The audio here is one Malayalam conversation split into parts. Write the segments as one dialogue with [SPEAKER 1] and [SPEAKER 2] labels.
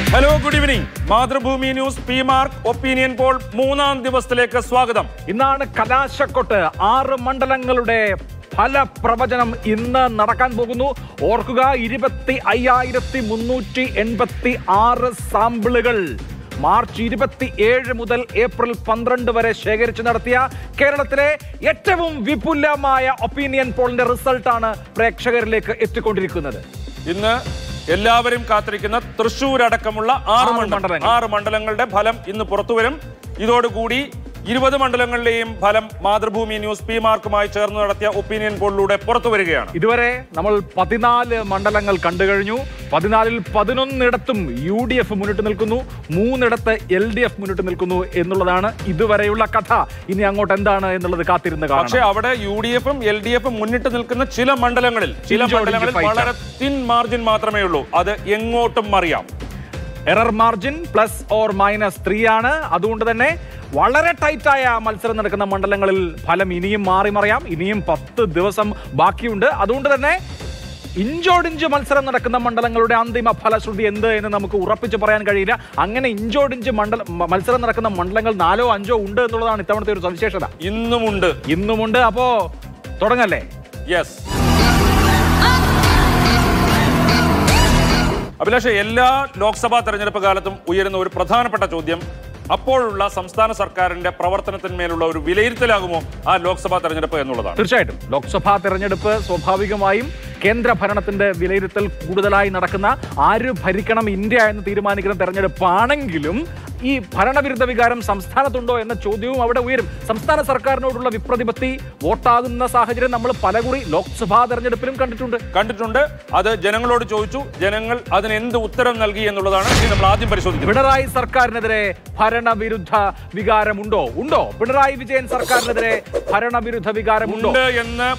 [SPEAKER 1] Hello, good evening. Mathrubhumi news P Mark opinion poll 3-ാം ദിവസത്തിലേക്ക് സ്വാഗതം.
[SPEAKER 2] ഇന്നാണ് കലാശക്കൊട്ട്. 6 മണ്ഡലങ്ങളുടെ ഫലപ്രവചനം ഇന്ന് നടക്കാൻ പോകുന്നു. ഓർക്കുക, 25,386 സാമ്പിളുകൾ മാർച്ച് 27 മുതൽ ഏപ്രിൽ 12 വരെ ശേഖരിച്ചു നടത്തിയ കേരളത്തിലെ ഏറ്റവും വിപുലമായ ഒപ്പീനിയൻ പോളിന്റെ റിസൾട്ടാണ് പ്രേക്ഷകരിലേക്ക് എത്തിക്കൊണ്ടിരിക്കുന്നത്.
[SPEAKER 1] ഇന്ന് എല്ലാവരും കാത്തിരിക്കുന്ന തൃശ്ശൂർ അടക്കമുള്ള 6 മണ്ഡലങ്ങളുടെ ഫലം ഇന്ന് പുറത്തുവരും. ഇതോടുകൂടി 20 മണ്ഡലങ്ങളിലെയും ഫലം മാതൃഭൂമി ന്യൂസ് പി മാർക്കുമായി ചേർന്ന് നടത്തിയ ഒപ്പീനിയൻ പോളിലൂടെ പുറത്തു വരികയാണ്.
[SPEAKER 2] ഇതുവരെ നമ്മൾ 14 മണ്ഡലങ്ങൾ കണ്ടു കഴിഞ്ഞു. 14-ൽ 11 UDF മുന്നിട്ട് നിൽക്കുന്നു, 3 LDF മുന്നിട്ട് നിൽക്കുന്നു എന്നുള്ളതാണ് ഇതുവരെയുള്ള കഥ. ഇനി അങ്ങോട്ട് എന്താണ് എന്നുള്ളത് കാത്തിരുന്ന് കാണാം.
[SPEAKER 1] പക്ഷേ അവിടെ UDF-ഉം LDF-ഉം മുന്നിട്ട് നിൽക്കുന്ന ചില മണ്ഡലങ്ങളിൽ വളരെ തിൻ മാർജിൻ മാത്രമേ ഉള്ളൂ. അത് എങ്ങോട്ടും അറിയാം.
[SPEAKER 2] എറർ മാർജിൻ +or-3 ആണ്. അതുകൊണ്ട് തന്നെ വളരെ ടൈറ്റായ മത്സരം നടക്കുന്ന മണ്ഡലങ്ങളിൽ ഫലം ഇനിയും മാറി മറിയാം. ഇനിയും 10 ദിവസം ബാക്കിയുണ്ട്. അതുകൊണ്ട് തന്നെ ഇഞ്ചോടിഞ്ച് മത്സരം നടക്കുന്ന മണ്ഡലങ്ങളുടെ അന്തിമ ഫലശ്രുതി എന്ത് എന്ന് നമുക്ക് ഉറപ്പിച്ച് പറയാൻ കഴിയില്ല. അങ്ങനെ ഇഞ്ചോടിഞ്ച് മത്സരം നടക്കുന്ന മണ്ഡലങ്ങൾ 4-5 ഉണ്ട് എന്നുള്ളതാണ് ഇത്തവണത്തെ ഒരു സവിശേഷത. ഇന്നുമുണ്ട്. അപ്പോ തുടങ്ങല്ലേ?
[SPEAKER 1] യെസ്. അഭിലാഷ്, എല്ലാ ലോക്സഭാ തെരഞ്ഞെടുപ്പ് കാലത്തും ഉയരുന്ന ഒരു പ്രധാനപ്പെട്ട ചോദ്യം അപ്പോഴുള്ള സംസ്ഥാന സർക്കാരിന്റെ പ്രവർത്തനത്തിന്മേലുള്ള ഒരു വിലയിരുത്തലാകുമോ ആ ലോക്സഭാ തെരഞ്ഞെടുപ്പ് എന്നുള്ളതാണ്.
[SPEAKER 2] തീർച്ചയായിട്ടും ലോക്സഭാ തെരഞ്ഞെടുപ്പ് സ്വാഭാവികമായും കേന്ദ്ര ഭരണത്തിന്റെ വിലയിരുത്തൽ കൂടുതലായി നടക്കുന്ന, ആര് ഭരിക്കണം ഇന്ത്യ എന്ന് തീരുമാനിക്കുന്ന തെരഞ്ഞെടുപ്പാണെങ്കിലും ഈ ഭരണവിരുദ്ധ വികാരം സംസ്ഥാനത്തുണ്ടോ എന്ന ചോദ്യവും അവിടെ ഉയരും. സംസ്ഥാന സർക്കാരിനോടുള്ള വിപ്രതിപത്തി വോട്ടാകുന്ന സാഹചര്യം നമ്മൾ പലകുറി ലോക്സഭാ തെരഞ്ഞെടുപ്പിലും കണ്ടിട്ടുണ്ട്. അത് ജനങ്ങളോട് ചോദിച്ചു, ജനങ്ങൾ അതിന് എന്ത് ഉത്തരം നൽകി എന്നുള്ളതാണ് നമ്മൾ ആദ്യം പരിശോധിക്കുന്നത്. പിണറായി സർക്കാരിനെതിരെ ഭരണവിരുദ്ധ വികാരമുണ്ടോ? പിണറായി വിജയൻ സർക്കാരിനെതിരെ ഭരണവിരുദ്ധ വികാരമുണ്ടോ
[SPEAKER 1] എന്ന്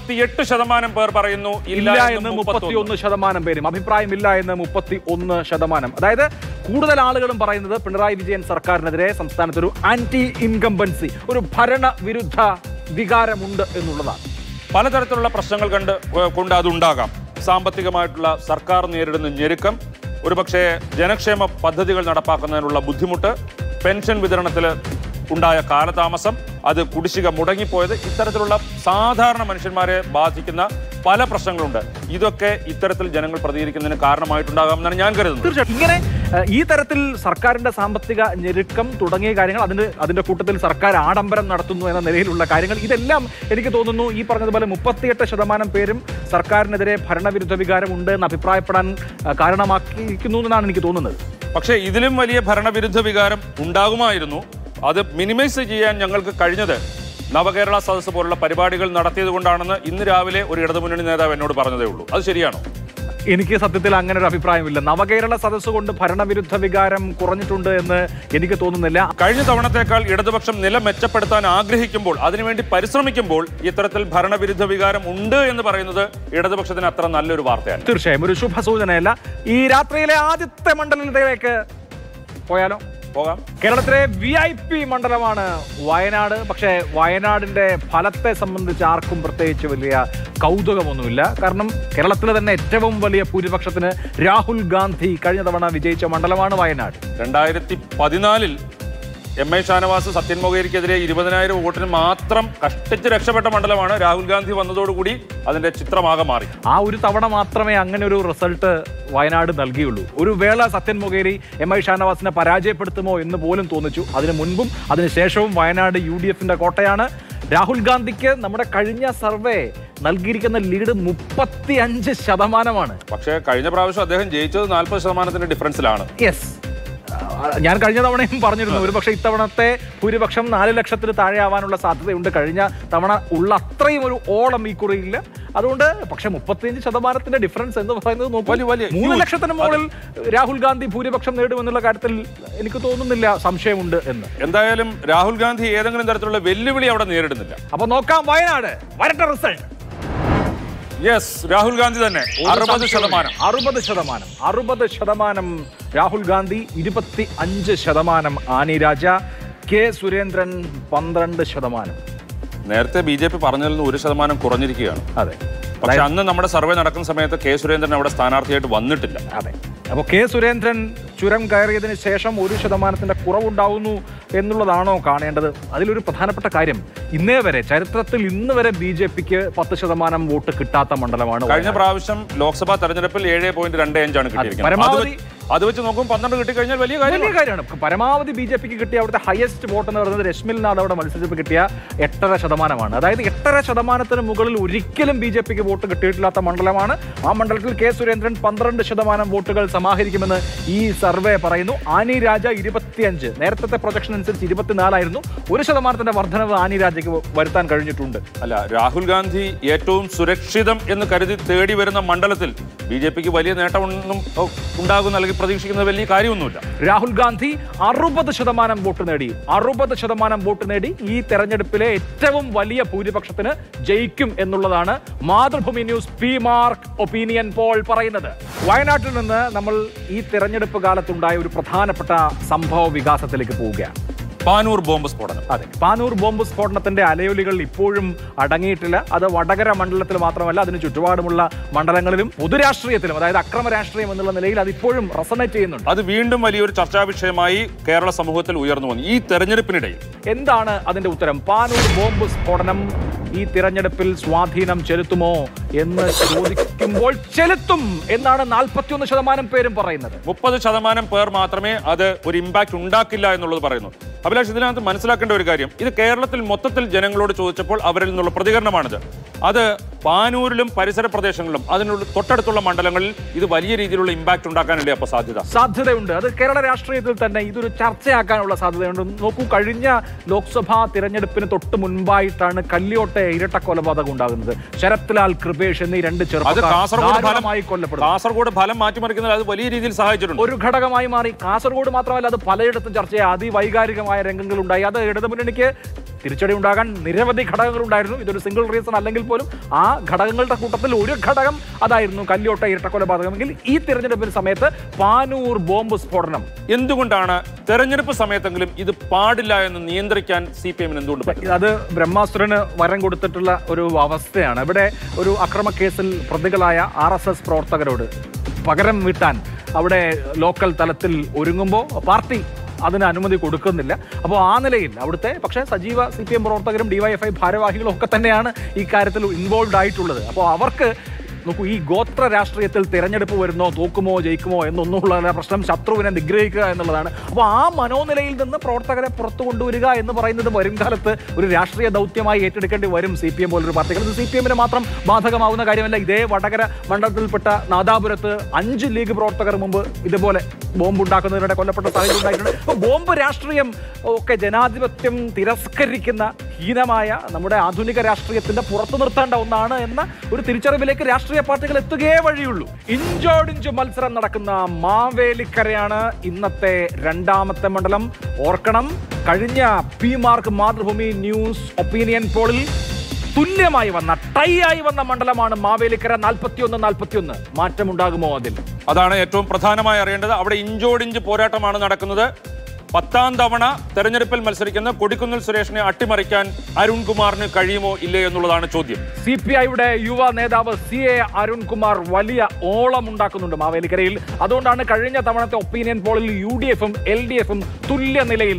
[SPEAKER 1] 38% പേർ പറയുന്നു.
[SPEAKER 2] ഇല്ല എന്ന് 31% പേരും. അഭിപ്രായമില്ല എന്ന് 31%. അതായത് കൂടുതൽ ആളുകളും പറയുന്നത് പിണറായി വിജയൻ സർക്കാരിനെതിരെ സംസ്ഥാനത്തൊരു ആന്റി ഇൻകംബൻസി, ഒരു ഭരണവിരുദ്ധ വികാരമുണ്ട് എന്നുള്ളതാണ്.
[SPEAKER 1] പലതരത്തിലുള്ള പ്രശ്നങ്ങൾ കൊണ്ട് അതുണ്ടാകാം. സാമ്പത്തികമായിട്ടുള്ള സർക്കാർ നേരിടുന്ന ഞെരുക്കം, ഒരുപക്ഷെ ജനക്ഷേമ പദ്ധതികൾ നടപ്പാക്കുന്നതിനുള്ള ബുദ്ധിമുട്ട്, പെൻഷൻ വിതരണത്തിൽ ഉണ്ടായ കാലതാമസം, അത് കുടിശ്ശിക മുടങ്ങിപ്പോയത്, ഇത്തരത്തിലുള്ള സാധാരണ മനുഷ്യന്മാരെ ബാധിക്കുന്ന പല പ്രശ്നങ്ങളുണ്ട്. ഇതൊക്കെ ഇത്തരത്തിൽ ജനങ്ങൾ പ്രതികരിക്കുന്നതിന് കാരണമായിട്ടുണ്ടാകാമെന്നാണ് ഞാൻ കരുതുന്നത്.
[SPEAKER 2] തീർച്ചയായിട്ടും ഇങ്ങനെ ഈ തരത്തിൽ സർക്കാരിന്റെ സാമ്പത്തിക ഞെരുക്കം തുടങ്ങിയ കാര്യങ്ങൾ, അതിന്റെ കൂട്ടത്തിൽ സർക്കാർ ആഡംബരം നടത്തുന്നു എന്ന നിലയിലുള്ള കാര്യങ്ങൾ, ഇതെല്ലാം എനിക്ക് തോന്നുന്നു ഈ പറഞ്ഞതുപോലെ 38% പേരും സർക്കാരിനെതിരെ ഭരണവിരുദ്ധ വികാരം ഉണ്ട് എന്ന് അഭിപ്രായപ്പെടാൻ കാരണമാക്കിയിരിക്കുന്നു എന്നാണ് എനിക്ക് തോന്നുന്നത്.
[SPEAKER 1] പക്ഷേ ഇതിലും വലിയ ഭരണവിരുദ്ധ വികാരം ഉണ്ടാകുമായിരുന്നു. അത് മിനിമൈസ് ചെയ്യാൻ ഞങ്ങൾക്ക് കഴിഞ്ഞത് നവകേരള സദസ്സ് പോലുള്ള പരിപാടികൾ നടത്തിയത് കൊണ്ടാണെന്ന് ഇന്ന് രാവിലെ ഒരു ഇടതുമുന്നണി നേതാവ് എന്നോട് പറഞ്ഞതേ ഉള്ളൂ. അത് ശരിയാണോ?
[SPEAKER 2] എനിക്ക് സത്യത്തിൽ അങ്ങനെ ഒരു അഭിപ്രായമില്ല. നവകേരള സദസ്സ് കൊണ്ട് ഭരണവിരുദ്ധ വികാരം കുറഞ്ഞിട്ടുണ്ട് എന്ന് എനിക്ക് തോന്നുന്നില്ല.
[SPEAKER 1] കഴിഞ്ഞ തവണത്തേക്കാൾ ഇടതുപക്ഷം നില മെച്ചപ്പെടുത്താൻ ആഗ്രഹിക്കുമ്പോൾ, അതിനുവേണ്ടി പരിശ്രമിക്കുമ്പോൾ ഇത്തരത്തിൽ ഭരണവിരുദ്ധ വികാരം ഉണ്ട് എന്ന് പറയുന്നത് ഇടതുപക്ഷത്തിന് അത്ര നല്ലൊരു വാർത്തയാണ്.
[SPEAKER 2] തീർച്ചയായും ഒരു ശുഭസൂചനയല്ല. ഈ രാത്രിയിലെ ആദ്യത്തെ മണ്ഡലത്തിലേക്ക് പോയാലോ?
[SPEAKER 1] പോകാം.
[SPEAKER 2] കേരളത്തിലെ VIP മണ്ഡലമാണ് വയനാട്. പക്ഷേ വയനാടിന്റെ ഫലത്തെ സംബന്ധിച്ച് ആർക്കും പ്രത്യേകിച്ച് വലിയ കൗതുകമൊന്നുമില്ല. കാരണം കേരളത്തിലെ തന്നെ ഏറ്റവും വലിയ ഭൂരിപക്ഷത്തിന് രാഹുൽ ഗാന്ധി കഴിഞ്ഞ തവണ വിജയിച്ച മണ്ഡലമാണ് വയനാട്.
[SPEAKER 1] 2014-ൽ MI ഷാനവാസ് സത്യൻ മൊകേരിക്കെതിരെ 20,000 വോട്ടിന് മാത്രം കഷ്ടിച്ച് രക്ഷപ്പെട്ട മണ്ഡലമാണ്. രാഹുൽ ഗാന്ധി വന്നതോടുകൂടി അതിന്റെ ചിത്രമാകെ മാറി.
[SPEAKER 2] ആ ഒരു തവണ മാത്രമേ അങ്ങനെ ഒരു റിസൾട്ട് വയനാട് നൽകിയുള്ളൂ. ഒരു വേള സത്യൻ മൊകേരി MI ഷാനവാസിനെ പരാജയപ്പെടുത്തുമോ എന്ന് പോലും തോന്നിച്ചു. അതിനു മുൻപും അതിനുശേഷവും വയനാട് UDF-ന്റെ കോട്ടയാണ്. രാഹുൽ ഗാന്ധിക്ക് നമ്മുടെ കഴിഞ്ഞ സർവേ നൽകിയിരിക്കുന്ന ലീഡ് 35%.
[SPEAKER 1] പക്ഷേ കഴിഞ്ഞ പ്രാവശ്യം അദ്ദേഹം ജയിച്ചത് 40% ഡിഫറൻസിലാണ്.
[SPEAKER 2] യെസ്, ഞാൻ കഴിഞ്ഞ തവണയും പറഞ്ഞിരുന്നു ഒരുപക്ഷെ ഇത്തവണത്തെ ഭൂരിപക്ഷം 4 ലക്ഷത്തിന് താഴെ ആവാനുള്ള സാധ്യതയുണ്ട്. കഴിഞ്ഞ തവണ ഉള്ള അത്രയും ഒരു ഓളം ഈ കുറിയില്ല. അതുകൊണ്ട് പക്ഷെ 35% ഡിഫറൻസ് എന്ന് പറയുന്നത് 3 ലക്ഷത്തിന് മുകളിൽ രാഹുൽ ഗാന്ധി ഭൂരിപക്ഷം നേടുമെന്നുള്ള കാര്യത്തിൽ എനിക്ക് തോന്നുന്നില്ല സംശയമുണ്ട് എന്ന്.
[SPEAKER 1] എന്തായാലും രാഹുൽ ഗാന്ധി ഏതെങ്കിലും തരത്തിലുള്ള വെല്ലുവിളി അവിടെ നേരിടുന്നില്ല.
[SPEAKER 2] അപ്പൊ നോക്കാം വയനാട് വരട്ടെ റിസൾട്ട്.
[SPEAKER 1] യെസ്, രാഹുൽ ഗാന്ധി തന്നെ
[SPEAKER 2] 60%. രാഹുൽ ഗാന്ധി 25%. ആനി രാജ, കെ സുരേന്ദ്രൻ 12%.
[SPEAKER 1] നേരത്തെ BJP പറഞ്ഞതിൽ നിന്ന് 1% കുറഞ്ഞിരിക്കുകയാണ്.
[SPEAKER 2] അതെ,
[SPEAKER 1] പക്ഷെ അന്ന് നമ്മുടെ സർവേ നടക്കുന്ന സമയത്ത് കെ സുരേന്ദ്രൻ അവിടെ സ്ഥാനാർത്ഥിയായിട്ട് വന്നിട്ടില്ല.
[SPEAKER 2] അതെ. അപ്പോൾ കെ സുരേന്ദ്രൻ ചുരം കയറിയതിന് ശേഷം 1% കുറവുണ്ടാവുന്നു എന്നുള്ളതാണോ കാണേണ്ടത്? അതിലൊരു പ്രധാനപ്പെട്ട കാര്യം, ഇന്നേ വരെ ചരിത്രത്തിൽ ഇന്ന് വരെ BJPക്ക് 10% വോട്ട് കിട്ടാത്ത മണ്ഡലമാണ്.
[SPEAKER 1] കഴിഞ്ഞ പ്രാവശ്യം ലോക്സഭാ തെരഞ്ഞെടുപ്പിൽ 7.25 കിട്ടിയിരിക്കുന്നത്. അത് വെച്ച് നോക്കും 12 കിട്ടിക്കഴിഞ്ഞാൽ വലിയ
[SPEAKER 2] കാര്യമാണ്. പരമാവധി BJPക്ക് കിട്ടിയ അവിടുത്തെ ഹയസ്റ്റ് വോട്ട് എന്ന് പറയുന്നത് രശ്മിൽനാഥ് അവിടെ മത്സരിച്ചപ്പോൾ കിട്ടിയ 8.5%. അതായത് 8.5% മുകളിൽ ഒരിക്കലും BJPക്ക് വോട്ട് കിട്ടിയിട്ടില്ലാത്ത മണ്ഡലമാണ്. ആ മണ്ഡലത്തിൽ കെ സുരേന്ദ്രൻ 12% വോട്ടുകൾ സമാഹരിക്കുമെന്ന് ഈ സർവേ പറയുന്നു. ആനി രാജ 25, നേരത്തെ പ്രൊജക്ഷൻ അനുസരിച്ച് 24 ആയിരുന്നു. 1% വർധനവ് ആനി രാജയ്ക്ക് വരുത്താൻ കഴിഞ്ഞിട്ടുണ്ട്.
[SPEAKER 1] അല്ല, രാഹുൽ ഗാന്ധി ഏറ്റവും സുരക്ഷിതം എന്ന് കരുതി തേടി വരുന്ന മണ്ഡലത്തിൽ BJPക്ക് വലിയ നേട്ടമൊന്നും ഉണ്ടാകുന്ന അല്ലെങ്കിൽ പ്രതീക്ഷിക്കുന്ന വലിയ കാര്യമൊന്നുമില്ല.
[SPEAKER 2] രാഹുൽ ഗാന്ധി 60% വോട്ട് നേടി. 60% വോട്ട് നേടി ഈ തെരഞ്ഞെടുപ്പിലെ ഏറ്റവും വലിയ ഭൂരിപക്ഷത്തിന് ജയിക്കും എന്നുള്ളതാണ് Mathrubhumi news PMark opinion poll പറയുന്നത്. വയനാട്ടിൽ നിന്ന് നമ്മൾ ഈ തെരഞ്ഞെടുപ്പ് കാലത്തുണ്ടായ ഒരു പ്രധാനപ്പെട്ട സംഭവ വികാസത്തിലേക്ക് പോവുകയാണ്.
[SPEAKER 1] പാനൂർ ബോംബ് സ്ഫോടനം.
[SPEAKER 2] അതെ, പാനൂർ ബോംബ് സ്ഫോടനത്തിന്റെ അലയൊലികൾ ഇപ്പോഴും അടങ്ങിയിട്ടില്ല. അത് വടകര മണ്ഡലത്തിൽ മാത്രമല്ല, അതിന് ചുറ്റുപാടുമുള്ള മണ്ഡലങ്ങളിലും പൊതുരാഷ്ട്രീയത്തിലും, അതായത് അക്രമ രാഷ്ട്രീയം എന്നുള്ള നിലയിൽ അത് ഇപ്പോഴും റെസണേറ്റ് ചെയ്യുന്നുണ്ട്.
[SPEAKER 1] അത് വീണ്ടും വലിയൊരു ചർച്ചാ വിഷയമായി കേരള സമൂഹത്തിൽ ഉയർന്നു വന്നു ഈ തെരഞ്ഞെടുപ്പിനിടയിൽ.
[SPEAKER 2] എന്താണ് അതിന്റെ ഉത്തരം? പാനൂർ ബോംബ് സ്ഫോടനം ഈ തിരഞ്ഞെടുപ്പിൽ സ്വാധീനം ചെലുത്തുമോ എന്ന് ചോദിക്കുമ്പോൾ ചെലുത്തും എന്നാണ് 41% പേരും പറയുന്നത്.
[SPEAKER 1] 30% പേർ മാത്രമേ അത് ഒരു ഇമ്പാക്ട് ഉണ്ടാക്കില്ല എന്നുള്ളത് പറയുന്നു. അഭിലാഷ്, ഇതിനകത്ത് മനസ്സിലാക്കേണ്ട ഒരു കാര്യം, ഇത് കേരളത്തിൽ മൊത്തത്തിൽ ജനങ്ങളോട് ചോദിച്ചപ്പോൾ അവരിൽ നിന്നുള്ള പ്രതികരണമാണിത്. അത് പാനൂരിലും പരിസര പ്രദേശങ്ങളിലും അതിനുള്ള തൊട്ടടുത്തുള്ള മണ്ഡലങ്ങളിൽ ഇത് വലിയ രീതിയിലുള്ള ഇമ്പാക്ട് ഉണ്ടാക്കാനല്ലേ അപ്പോൾ സാധ്യതയുണ്ട്. അത് കേരള രാഷ്ട്രീയത്തിൽ തന്നെ ഇതൊരു ചർച്ചയാക്കാനുള്ള സാധ്യതയുണ്ട്. നോക്കൂ, കഴിഞ്ഞ ലോക്സഭാ തിരഞ്ഞെടുപ്പിന് തൊട്ട് മുൻപായിട്ടാണ് കല്യോട്ടെ ഇരട്ട കൊലപാതകം ഉണ്ടാകുന്നത്. ശരത് ലാൽ, കൃപേഷ് എന്നീ 2 ചെറുപ്പക്കാരായി കൊല്ലപ്പെടുന്നു. കാസർഗോഡ് ഫലം മാറ്റിമറിക്കുന്നതിൽ അത് വലിയ രീതിയിൽ സഹായിച്ചിട്ടുണ്ട്.
[SPEAKER 2] ഒരു ഘടകമായി മാറി. കാസർഗോഡ് മാത്രമല്ല, അത് പലയിടത്തും ചർച്ചയായി അതിവൈകാരികമായ രംഗങ്ങളുണ്ടായി. അത് ഇടതുമുന്നണിക്ക് തിരിച്ചടി ഉണ്ടാകാൻ നിരവധി ഘടകങ്ങൾ ഉണ്ടായിരുന്നു. ഇതൊരു സിംഗിൾ റീസൺ അല്ലെങ്കിൽ പോലും ആ ഘടകങ്ങളുടെ കൂട്ടത്തിൽ ഒരു ഘടകം അതായിരുന്നു കല്യോട്ട ഇരട്ടക്കൊലപാതകമെങ്കിൽ ഈ തിരഞ്ഞെടുപ്പിന് സമയത്ത് പാനൂർ ബോംബ് സ്ഫോടനം.
[SPEAKER 1] എന്തുകൊണ്ടാണ് തെരഞ്ഞെടുപ്പ് സമയത്തെങ്കിലും ഇത് പാടില്ല എന്ന് നിയന്ത്രിക്കാൻ CPM എന്തുകൊണ്ട് പറ്റും?
[SPEAKER 2] അത് ബ്രഹ്മാസ്ത്രന് വരം കൊടുത്തിട്ടുള്ള ഒരു അവസ്ഥയാണ്. ഇവിടെ ഒരു അക്രമക്കേസിൽ പ്രതികളായ RSS പ്രവർത്തകരോട് പകരം വീട്ടാൻ അവിടെ ലോക്കൽ തലത്തിൽ ഒരുങ്ങുമ്പോൾ പാർട്ടി അതിന് അനുമതി കൊടുക്കുന്നില്ല. അപ്പോൾ ആ നിലയിൽ അവിടുത്തെ പക്ഷേ സജീവ CPM പ്രവർത്തകരും DYFI ഭാരവാഹികളും ഒക്കെ തന്നെയാണ് ഈ കാര്യത്തിൽ ഇൻവോൾവ് ആയിട്ടുള്ളത്. അപ്പോൾ അവർക്ക് നോക്കൂ, ഈ ഗോത്ര രാഷ്ട്രീയത്തിൽ തിരഞ്ഞെടുപ്പ് വരുന്നോ, തോക്കുമോ ജയിക്കുമോ എന്നൊന്നുമുള്ള പ്രശ്നം ശത്രുവിനെ നിഗ്രഹിക്കുക എന്നുള്ളതാണ്. അപ്പോൾ ആ മനോനിലയിൽ നിന്ന് പ്രവർത്തകരെ പുറത്തു കൊണ്ടുവരിക എന്ന് പറയുന്നത് വരും കാലത്ത് ഒരു രാഷ്ട്രീയ ദൗത്യമായി ഏറ്റെടുക്കേണ്ടി വരും CPM പോലൊരു പാർട്ടികൾ. ഇത് CPM മാത്രം ബാധകമാവുന്ന കാര്യമല്ല. ഇതേ വടകര മണ്ഡലത്തിൽപ്പെട്ട നാദാപുരത്ത് 5 ലീഗ് പ്രവർത്തകർ മുമ്പ് ഇതുപോലെ ബോംബ് ഉണ്ടാക്കുന്നതിനിടെ കൊല്ലപ്പെട്ട സാഹചര്യം ഉണ്ടായിട്ടുണ്ട്. അപ്പോൾ ബോംബ് രാഷ്ട്രീയം ഒക്കെ ജനാധിപത്യം തിരസ്കരിക്കുന്ന ഹീനമായ നമ്മുടെ ആധുനിക രാഷ്ട്രീയത്തിന്റെ പുറത്തു നിർത്തേണ്ട ഒന്നാണ് എന്ന ഒരു തിരിച്ചറിവിലേക്ക് രാഷ്ട്രീയ പാർട്ടികൾ എത്തുകയേ വഴിയുള്ളൂ. ഇഞ്ചോടിഞ്ച് മത്സരം നടക്കുന്ന മാവേലിക്കരയാണ് ഇന്നത്തെ 2ാമത്തെ മണ്ഡലം. ഓർക്കണം, കഴിഞ്ഞ PMark മാതൃഭൂമി ന്യൂസ് ഒപ്പീനിയൻ പോളിൽ തുല്യമായി വന്ന ടൈ ആയി വന്ന മണ്ഡലമാണ് മാവേലിക്കര. 41-41. മാറ്റമുണ്ടാകുമോ അതിൽ?
[SPEAKER 1] അതാണ് ഏറ്റവും പ്രധാനമായി അറിയേണ്ടത്. അവിടെ ഇഞ്ചോടിഞ്ച് പോരാട്ടമാണ് നടക്കുന്നത്. 10ാം തവണ തെരഞ്ഞെടുപ്പിൽ മത്സരിക്കുന്ന കൊടിക്കുന്നിൽ സുരേഷിനെ അട്ടിമറിക്കാൻ അരുൺകുമാറിന് കഴിയുമോ ഇല്ലേ എന്നുള്ളതാണ് ചോദ്യം.
[SPEAKER 2] CPIയുടെ യുവ നേതാവ് CA അരുൺകുമാർ വലിയ ഓളം ഉണ്ടാക്കുന്നുണ്ട് മാവേലിക്കരയിൽ. അതുകൊണ്ടാണ് കഴിഞ്ഞ തവണത്തെ ഒപ്പീനിയൻ പോളിൽ UDFും LDFും തുല്യ നിലയിൽ